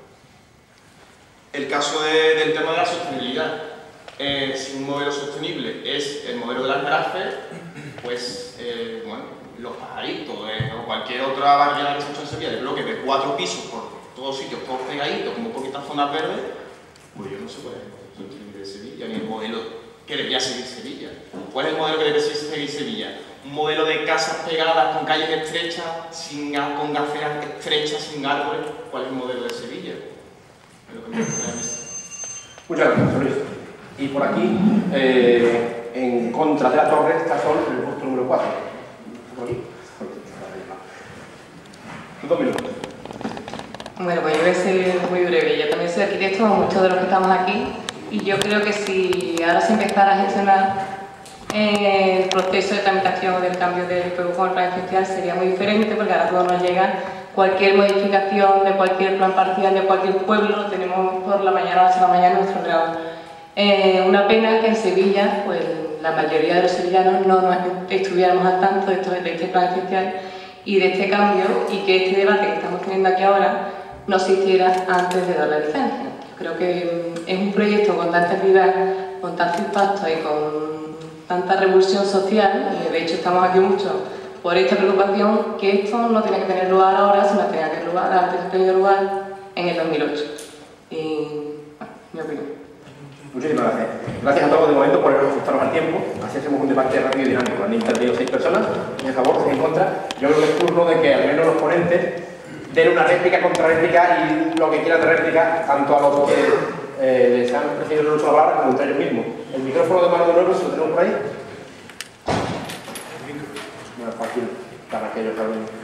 [SPEAKER 13] El caso de, del tema de la sostenibilidad. Eh, si un modelo sostenible es el modelo del Alcarafe, pues, eh, bueno, los pajaritos eh, o cualquier otra barriada que se ha hecho en Sevilla de bloques de cuatro pisos por todos sitios, todos pegaditos, como poquitas zonas verdes, pues yo no sé cuál es el modelo sostenible de Sevilla, ni el modelo que debería seguir Sevilla. ¿Cuál es el modelo que debería seguir Sevilla? Un modelo de casas pegadas con calles estrechas, sin, con aceras estrechas, sin árboles. ¿Cuál es el modelo de Sevilla? Es lo que me gustaría a mí.
[SPEAKER 3] Muchas gracias, José Luis. Y por aquí, eh, en contra de la torre, está Sol, el punto número cuatro. Por aquí. Dos minutos.
[SPEAKER 14] Bueno, pues yo voy a ser muy breve. Yo también soy arquitecto, como muchos de los que estamos aquí, y yo creo que si ahora se empezara a gestionar eh, el proceso de tramitación del cambio del P V con el plan especial sería muy diferente, porque ahora todo nos llega. Cualquier modificación de cualquier plan parcial de cualquier pueblo lo tenemos por la mañana o a la mañana en nuestro grado. Eh, una pena que en Sevilla, pues la mayoría de los sevillanos no nos estuviéramos al tanto de, esto, de este plan especial y de este cambio, y que este debate que estamos teniendo aquí ahora no se hiciera antes de dar la licencia. Yo creo que es un proyecto con tanta actividad, con tanto impacto y con tanta revolución social, y de hecho estamos aquí mucho por esta preocupación, que esto no tiene que tener lugar ahora, sino que tenía que tener lugar, antes de tener lugar en el dos mil ocho. Y, bueno, mi opinión.
[SPEAKER 3] Muchísimas gracias. Gracias a todos de momento por ajustarnos al tiempo. Así hacemos un debate rápido y dinámico. Han intervenido seis personas, en a favor, seis en contra. Yo creo que es turno de que al menos los ponentes den una réplica, contrarréplica y lo que quieran de réplica, tanto a los que eh, les han preferido el uso de la palabra como entre ellos mismos. El micrófono de mano de nuevo, si lo tenemos por ahí. Bueno, fácil para aquellos que hablen.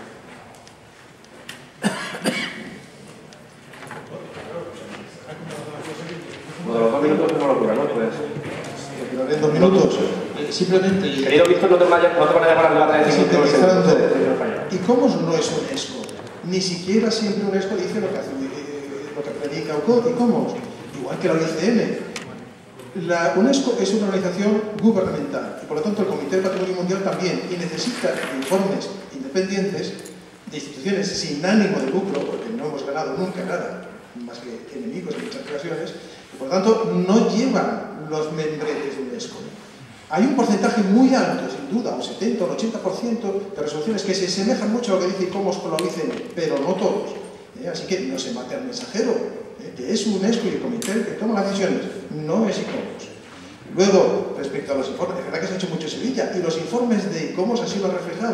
[SPEAKER 3] Lo de los dos minutos es una locura, ¿no? Pues...
[SPEAKER 5] En dos minutos. Simplemente...
[SPEAKER 3] Querido Víctor, no te van a llamar al debate de cinco segundos.
[SPEAKER 5] ¿Y cómo no es UNESCO? Ni siquiera siempre UNESCO dice lo que, hace, eh, lo que predica U C O D y cómo. Igual que la O I C M. La UNESCO es una organización gubernamental y por lo tanto el Comité del Patrimonio Mundial también, y necesita informes independientes de instituciones sin ánimo de lucro, porque no hemos ganado nunca nada, más que enemigos en muchas ocasiones, y por lo tanto no llevan los membretes de UNESCO. Hay un porcentaje muy alto, sin duda, un setenta o un ochenta por ciento de resoluciones que se asemejan mucho a lo que dice ICOMOS con la O I C M, pero no todos. ¿Eh? Así que no se mate al mensajero, ¿eh? Que es UNESCO y el comité que toma las decisiones, no es ICOMOS. Luego, respecto a los informes, de verdad que se ha hecho mucho en Sevilla, y los informes de ICOMOS así lo han reflejado.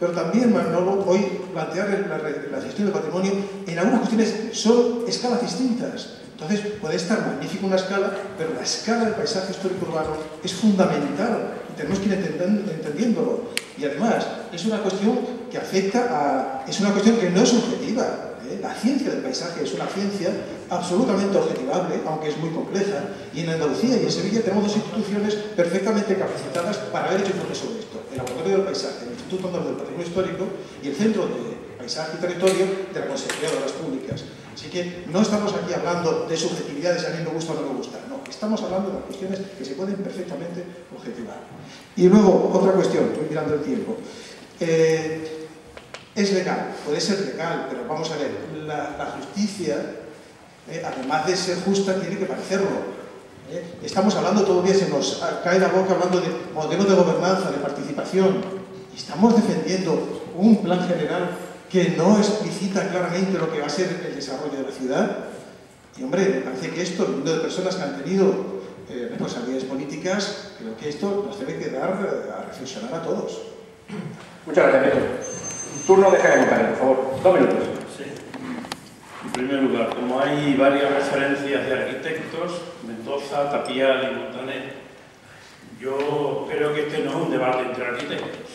[SPEAKER 5] pero también, Manolo, hoy plantear la, la gestión del patrimonio en algunas cuestiones son escalas distintas. Entonces, puede estar magnífico una escala, pero la escala del paisaje histórico urbano es fundamental y tenemos que ir entendiéndolo. Y además, es una cuestión que afecta a... es una cuestión que no es subjetiva. ¿eh? La ciencia del paisaje es una ciencia absolutamente objetivable, aunque es muy compleja, y en Andalucía y en Sevilla tenemos dos instituciones perfectamente capacitadas para haber hecho informes sobre esto. El Laboratorio del Paisaje, el Instituto Andaluz del Patrimonio Histórico y el Centro de Paisaje y Territorio de la Consejería de Obras Públicas. Así que no estamos aquí hablando de subjetividades, a mí me gusta o no me gusta, no, estamos hablando de las cuestiones que se pueden perfectamente objetivar. Y luego, otra cuestión, estoy mirando el tiempo. Eh, es legal, puede ser legal, pero vamos a ver, la, la justicia, eh, además de ser justa, tiene que parecerlo. Eh, estamos hablando, todo el día se nos cae la boca hablando de modelo de gobernanza, de participación, y estamos defendiendo un plan general que no explicita claramente lo que va a ser el desarrollo de la ciudad. Y hombre, me parece que esto, el número de personas que han tenido eh, responsabilidades políticas, creo que esto nos debe quedar a reflexionar a todos.
[SPEAKER 3] Muchas gracias, Víctor. Turno de Jaime Montaner, por favor. Dos minutos.
[SPEAKER 7] Sí. En primer lugar, como hay varias referencias de arquitectos, Mendoza, Tapial y Montaner, yo creo que este no es un debate entre arquitectos.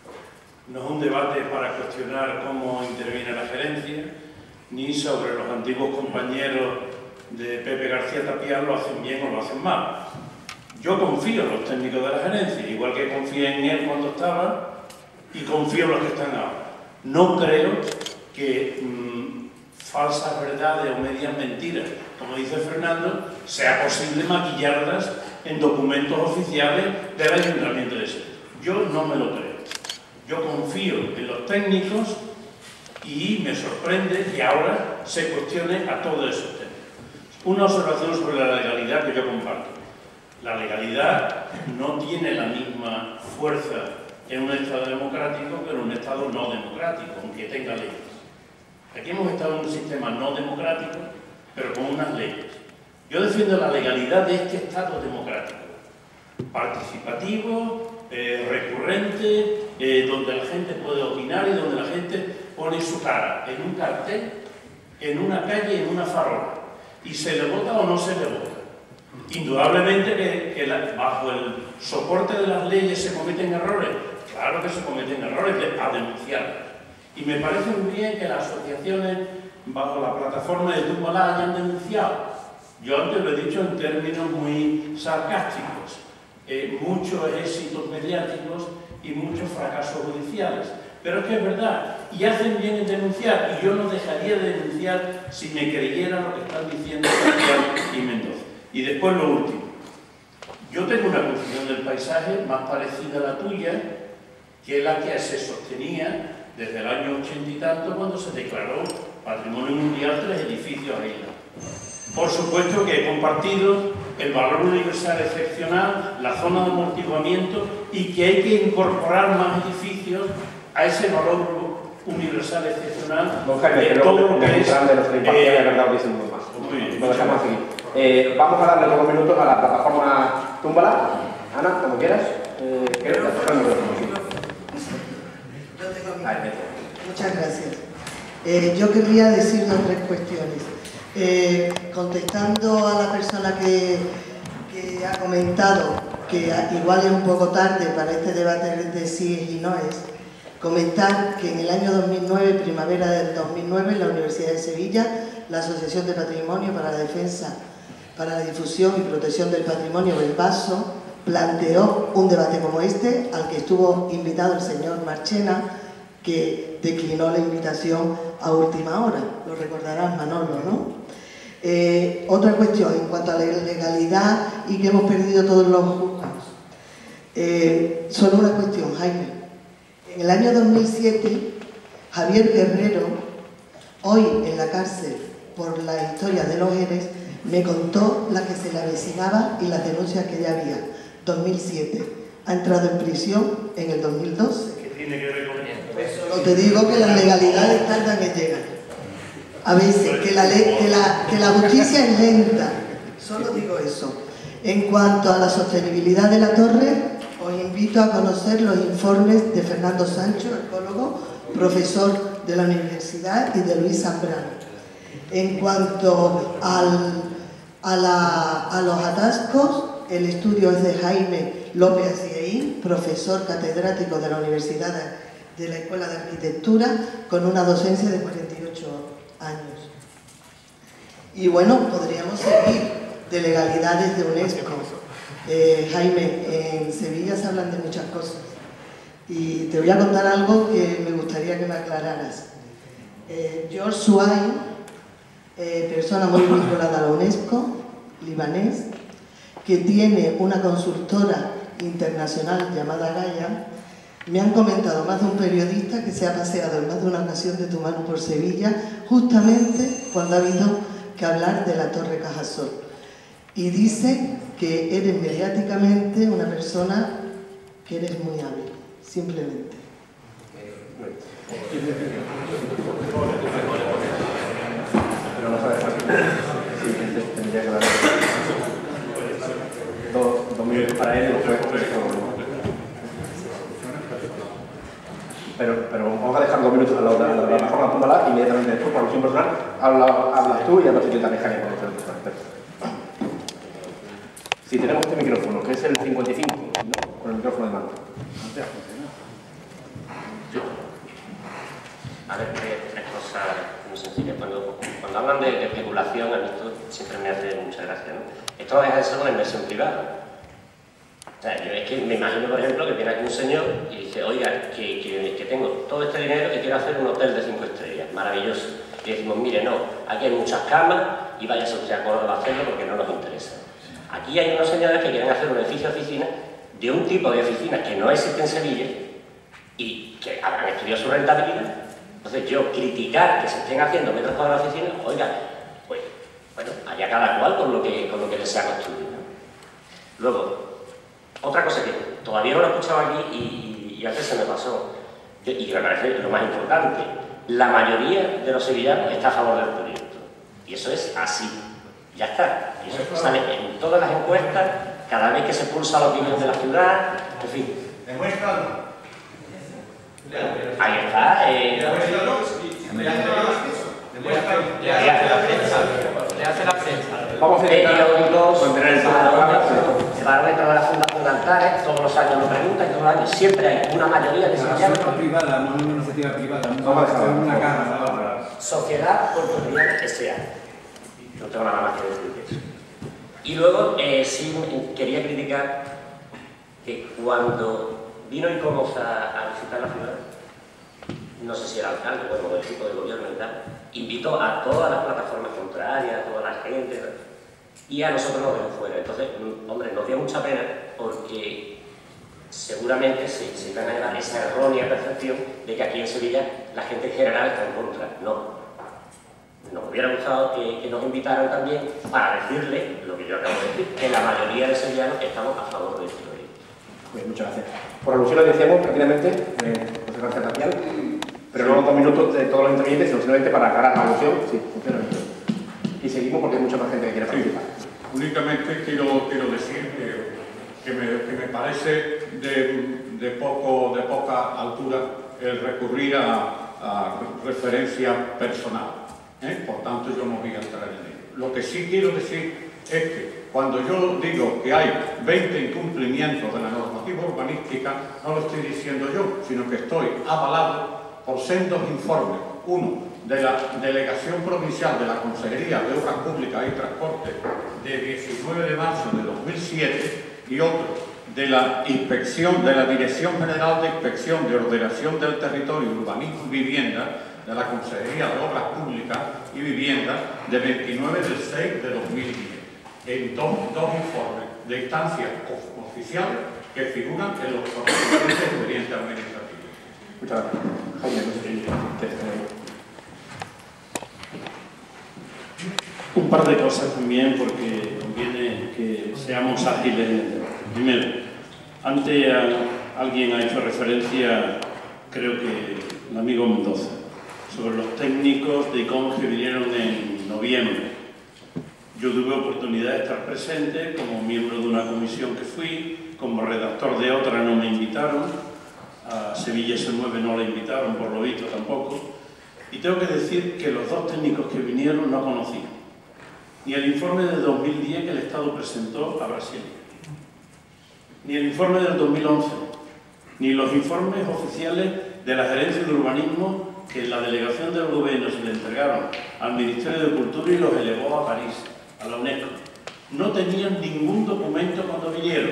[SPEAKER 7] No es un debate para cuestionar cómo interviene la gerencia, ni sobre los antiguos compañeros de Pepe García Tapial lo hacen bien o lo hacen mal. Yo confío en los técnicos de la gerencia, igual que confié en él cuando estaba y confío en los que están ahora. No creo que mmm, falsas verdades o medias mentiras, como dice Fernando, sea posible maquillarlas en documentos oficiales del Ayuntamiento de Sevilla. Yo no me lo creo. Yo confío en los técnicos y me sorprende que ahora se cuestione a todos esos temas. Una observación sobre la legalidad que yo comparto. La legalidad no tiene la misma fuerza en un Estado democrático que en un Estado no democrático, aunque tenga leyes. Aquí hemos estado en un sistema no democrático, pero con unas leyes. Yo defiendo la legalidad de este Estado democrático, participativo, eh, recurrente, eh, donde la gente puede opinar y donde la gente pone su cara en un cartel, en una calle, en una farola, y se le vota o no se le vota. Indudablemente que, que la, bajo el soporte de las leyes se cometen errores, claro que se cometen errores de, a denunciar. Y me parece muy bien que las asociaciones bajo la plataforma de Tumbalá hayan denunciado. Yo antes lo he dicho en términos muy sarcásticos. Eh, muchos éxitos mediáticos y muchos fracasos judiciales. Pero es que es verdad, y hacen bien en denunciar, y yo no dejaría de denunciar si me creyera lo que están diciendo Tapial y Mendoza. Y después lo último. Yo tengo una concepción del paisaje más parecida a la tuya, que la que se sostenía desde el año ochenta y tanto, cuando se declaró Patrimonio Mundial tres edificios aislados. Por supuesto que he compartido el valor universal excepcional, la zona de amortiguamiento, y que hay que incorporar más edificios a ese valor universal excepcional de todo lo que es...
[SPEAKER 3] Lo dejamos aquí. Eh, vamos a darle unos minutos a la plataforma Túmbala. Ana, como quieras. Eh, ¿quieres?
[SPEAKER 4] Muchas gracias. Eh, yo querría decir dos o tres cuestiones. Eh, contestando a la persona que, que ha comentado que igual es un poco tarde para este debate de si es y no es, comentar que en el año dos mil nueve, primavera del dos mil nueve, en la Universidad de Sevilla, la Asociación de Patrimonio para la Defensa, para la Difusión y Protección del Patrimonio del Paso planteó un debate como este, al que estuvo invitado el señor Marchena, que declinó la invitación a última hora. Lo recordarás, Manolo, ¿no? Eh, otra cuestión, en cuanto a la legalidad y que hemos perdido todos los juzgados. Eh, solo una cuestión, Jaime. En el año dos mil siete, Javier Guerrero, hoy en la cárcel por la historia de los Eres, me contó la que se le avecinaba y las denuncias que ya había. dos mil siete. Ha entrado en prisión en el dos mil doce.
[SPEAKER 7] ¿Qué tiene que ver con esto?
[SPEAKER 4] Solo te digo que las legalidades tardan en llegar. A veces, que la, ley, que, la, que la justicia es lenta. Solo digo eso. En cuanto a la sostenibilidad de la torre, os invito a conocer los informes de Fernando Sancho, arqueólogo, profesor de la Universidad, y de Luis Zambrano. En cuanto al, a, la, a los atascos, el estudio es de Jaime López Aciaín, profesor catedrático de la Universidad de la Escuela de Arquitectura, con una docencia de cuarenta y ocho años. Y bueno, podríamos seguir de legalidades de UNESCO. Eh, Jaime, en Sevilla se hablan de muchas cosas y te voy a contar algo que me gustaría que me aclararas. Eh, George Swain, eh, persona muy vinculada a la UNESCO, libanés, que tiene una consultora internacional llamada Gaia, me han comentado más de un periodista que se ha paseado en más de una ocasión de tu mano por Sevilla, justamente cuando ha habido que hablar de la Torre Cajasol. Y dice que eres mediáticamente una persona que eres muy hábil, simplemente.
[SPEAKER 3] Pero no sabes fácil. Sí, tendría que dar dos, dos minutos para él y después. Pero, pero vamos a dejar dos minutos a la, a la plataforma Túmbala inmediatamente después, por alusión personal. Habla, hablas tú y hablas tú también, Jaime, por alusión personal. Si tenemos este micrófono, que es el cincuenta y cinco, ¿no? Con el micrófono de mano.
[SPEAKER 2] A ver, tres cosas muy sencillas. Cuando, cuando hablan de, de especulación, a mí esto siempre me hace mucha gracia, ¿no? Esto deja de ser una inversión privada. O sea, yo es que me imagino, por ejemplo, que viene aquí un señor y dice, oiga, que, que, que tengo todo este dinero y quiero hacer un hotel de cinco estrellas, maravilloso. Y decimos, mire, no, aquí hay muchas camas y váyase usted a Córdoba a hacerlo porque no nos interesa. Aquí hay unos señores que quieren hacer un edificio de oficina de un tipo de oficina que no existe en Sevilla y que habrán estudiado su rentabilidad. Entonces yo criticar que se estén haciendo metros cuadrados de oficina, oiga, pues, bueno, allá cada cual con lo que, con lo que les sea construido. Luego, otra cosa que todavía no lo he escuchado aquí y, y antes se me pasó, y me parece lo más importante, la mayoría de los sevillanos está a favor del proyecto. Y eso es así. Ya está. Y eso sale en todas las encuestas, cada vez que se pulsa la opinión de la ciudad, en fin.
[SPEAKER 15] Demuéstralo.
[SPEAKER 2] Ahí está. Eh,
[SPEAKER 1] Le hace la prensa. Le hace la prensa.
[SPEAKER 3] Vamos a
[SPEAKER 2] periódicos,
[SPEAKER 3] mantener el
[SPEAKER 2] barómetro de la Fundación Altares, todos los años lo preguntan y todos los años siempre hay una mayoría de sevillanos.
[SPEAKER 6] privada, no es una iniciativa privada,
[SPEAKER 3] Vamos a dejarlo.
[SPEAKER 6] una caja.
[SPEAKER 2] Sociedad Puertorriqueña S A. No tengo nada más que decir de eso. Y luego eh, sí quería criticar que cuando vino Icomos a, a visitar la ciudad, no sé si era alcalde o el equipo de gobierno y tal, invitó a todas las plataformas contrarias, a toda la gente, y a nosotros nos dejó fuera. Entonces, hombre, nos dio mucha pena porque seguramente se, se iban a llevar esa errónea percepción de que aquí en Sevilla la gente en general está en contra. No. Nos hubiera gustado que, que nos invitaran también para decirle lo que yo acabo de decir, que la mayoría de sevillanos estamos a favor de este proyecto.
[SPEAKER 3] Pues muchas gracias. Por alusión lo decíamos rápidamente, eh, José García Tapial, pero no dos minutos de todos los intervinientes, sino simplemente para aclarar la alusión. Sí, funciona bien. Y seguimos porque hay mucha más gente que quiere participar.
[SPEAKER 12] Sí, únicamente quiero, quiero decir que, que, me, que me parece de, de, poco, de poca altura el recurrir a, a referencia personal. ¿Eh? Por tanto, yo no voy a entrar en ello. Lo que sí quiero decir es que cuando yo digo que hay veinte incumplimientos de la normativa urbanística, no lo estoy diciendo yo, sino que estoy avalado por sendos informes. Uno, de la Delegación Provincial de la Consejería de Obras Públicas y Transporte de diecinueve de marzo de dos mil siete y otro de la Inspección de la Dirección General de Inspección de Ordenación del Territorio, Urbanismo y Vivienda de la Consejería de Obras Públicas y Vivienda de veintinueve de seis de dos mil diez, en dos, dos informes de instancias oficiales que figuran en los correspondientes expedientes administrativos.
[SPEAKER 3] Muchas gracias. Jaime, no sé si
[SPEAKER 16] un par de cosas también, porque conviene que seamos ágiles. Primero, antes a, alguien ha hecho referencia, creo que el amigo Mendoza, sobre los técnicos de Icomos que vinieron en noviembre. Yo tuve oportunidad de estar presente como miembro de una comisión que fui, como redactor de otra no me invitaron, a Sevilla se mueve no la invitaron, por lo visto tampoco, y tengo que decir que los dos técnicos que vinieron no conocían ni el informe del dos mil diez que el Estado presentó a Brasil, ni el informe del dos mil once, ni los informes oficiales de la Gerencia de Urbanismo que en la delegación del Gobierno se le entregaron al Ministerio de Cultura y los elevó a París, a la UNESCO. No tenían ningún documento cuando vinieron,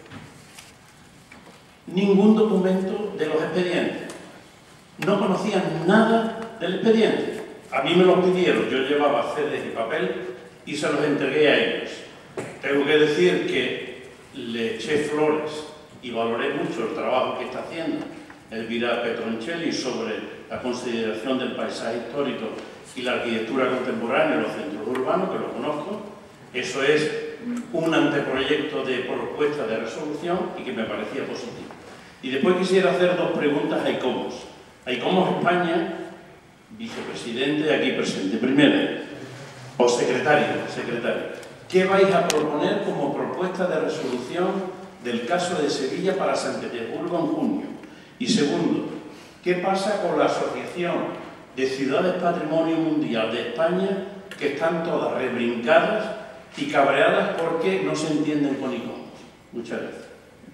[SPEAKER 16] ningún documento de los expedientes, no conocían nada del expediente. A mí me lo pidieron, yo llevaba C Ds y papel y se los entregué a ellos. Tengo que decir que le eché flores y valoré mucho el trabajo que está haciendo Elvira Petroncelli sobre la consideración del paisaje histórico y la arquitectura contemporánea en los centros urbanos, que lo conozco. Eso es un anteproyecto de propuesta de resolución y que me parecía positivo. Y después quisiera hacer dos preguntas a ICOMOS. A ICOMOS España, vicepresidente aquí presente. Primero, o secretario, secretario, ¿qué vais a proponer como propuesta de resolución del caso de Sevilla para San Petersburgo en junio? Y segundo, ¿qué pasa con la Asociación de Ciudades Patrimonio Mundial de España, que están todas rebrincadas y cabreadas porque no se entienden con ICOMOS? Muchas gracias.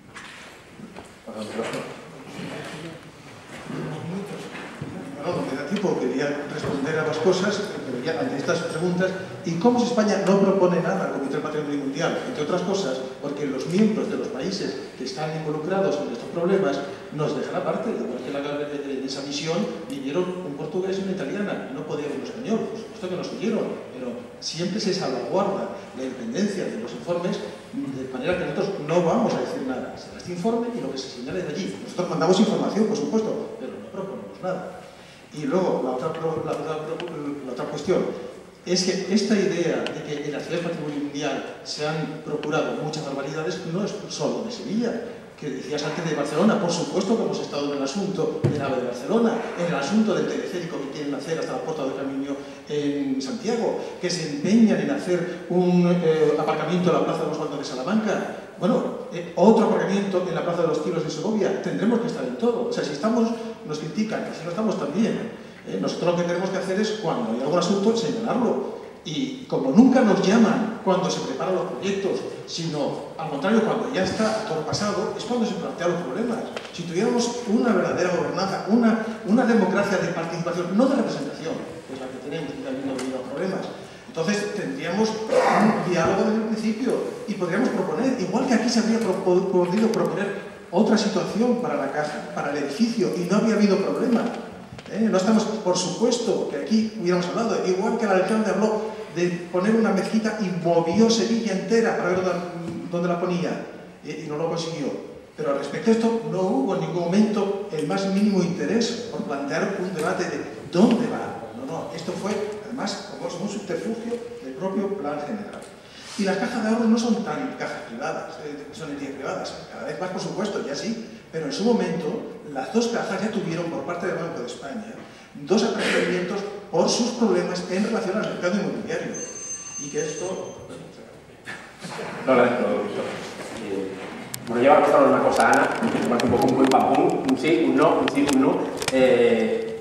[SPEAKER 5] Perdón, me da tiempo, quería responder a las cosas, pero ya ante estas preguntas, ¿y cómo España no propone nada al Comité del Patrimonio Mundial? Entre otras cosas, porque los miembros de los países que están involucrados en estos problemas nos dejan aparte, igual que en esa misión vinieron un portugués y una italiana, no podía un español, por supuesto que nos siguieron, pero siempre se salvaguarda la independencia de los informes, de manera que nosotros no vamos a decir nada, se da este informe y lo que se señale de allí. Nosotros mandamos información, por supuesto, pero no proponemos nada. Y luego, la otra, la, otra, la otra cuestión es que esta idea de que en la Ciudad del Patrimonio Mundial se han procurado muchas barbaridades no es solo de Sevilla, que decías antes de Barcelona. Por supuesto que hemos estado en el asunto del AVE de Barcelona, en el asunto del teleférico que quieren hacer hasta la Puerta del Camino en Santiago, que se empeñan en hacer un eh, aparcamiento en la Plaza de los Baldos de Salamanca. Bueno, eh, otro aparcamiento en la Plaza de los Tiros de Segovia. Tendremos que estar en todo. O sea, si estamos, nos critican, que si no estamos también. Eh, nosotros lo que tenemos que hacer es, cuando hay algún asunto, señalarlo. Y como nunca nos llaman cuando se preparan los proyectos, sino al contrario, cuando ya está todo pasado, es cuando se plantean los problemas. Si tuviéramos una verdadera gobernanza, una, una democracia de participación, no de representación, que es la que tenemos y también no debido a problemas, entonces tendríamos un diálogo desde el principio y podríamos proponer, igual que aquí se habría podido proponer otra situación para la caja, para el edificio, y no había habido problema. ¿Eh? No estamos, por supuesto, que aquí hubiéramos hablado, igual que el alcalde habló de poner una mezquita y movió Sevilla entera para ver dónde, dónde la ponía, ¿eh? Y no lo consiguió. Pero al respecto a esto no hubo en ningún momento el más mínimo interés por plantear un debate de dónde va. No, no, esto fue, además, como un subterfugio del propio plan general. Y las cajas de ahorro no son tan cajas privadas, eh, son entidades privadas, cada vez más por supuesto, ya sí, pero en su momento las dos cajas ya tuvieron por parte del Banco de España dos apercibimientos por sus problemas en relación al mercado inmobiliario. Y que esto...
[SPEAKER 3] No, no, no, no. Bueno, lleva a contar una cosa, Ana, que un poco un pum pam pum, un sí, un no, un sí, un no. Eh,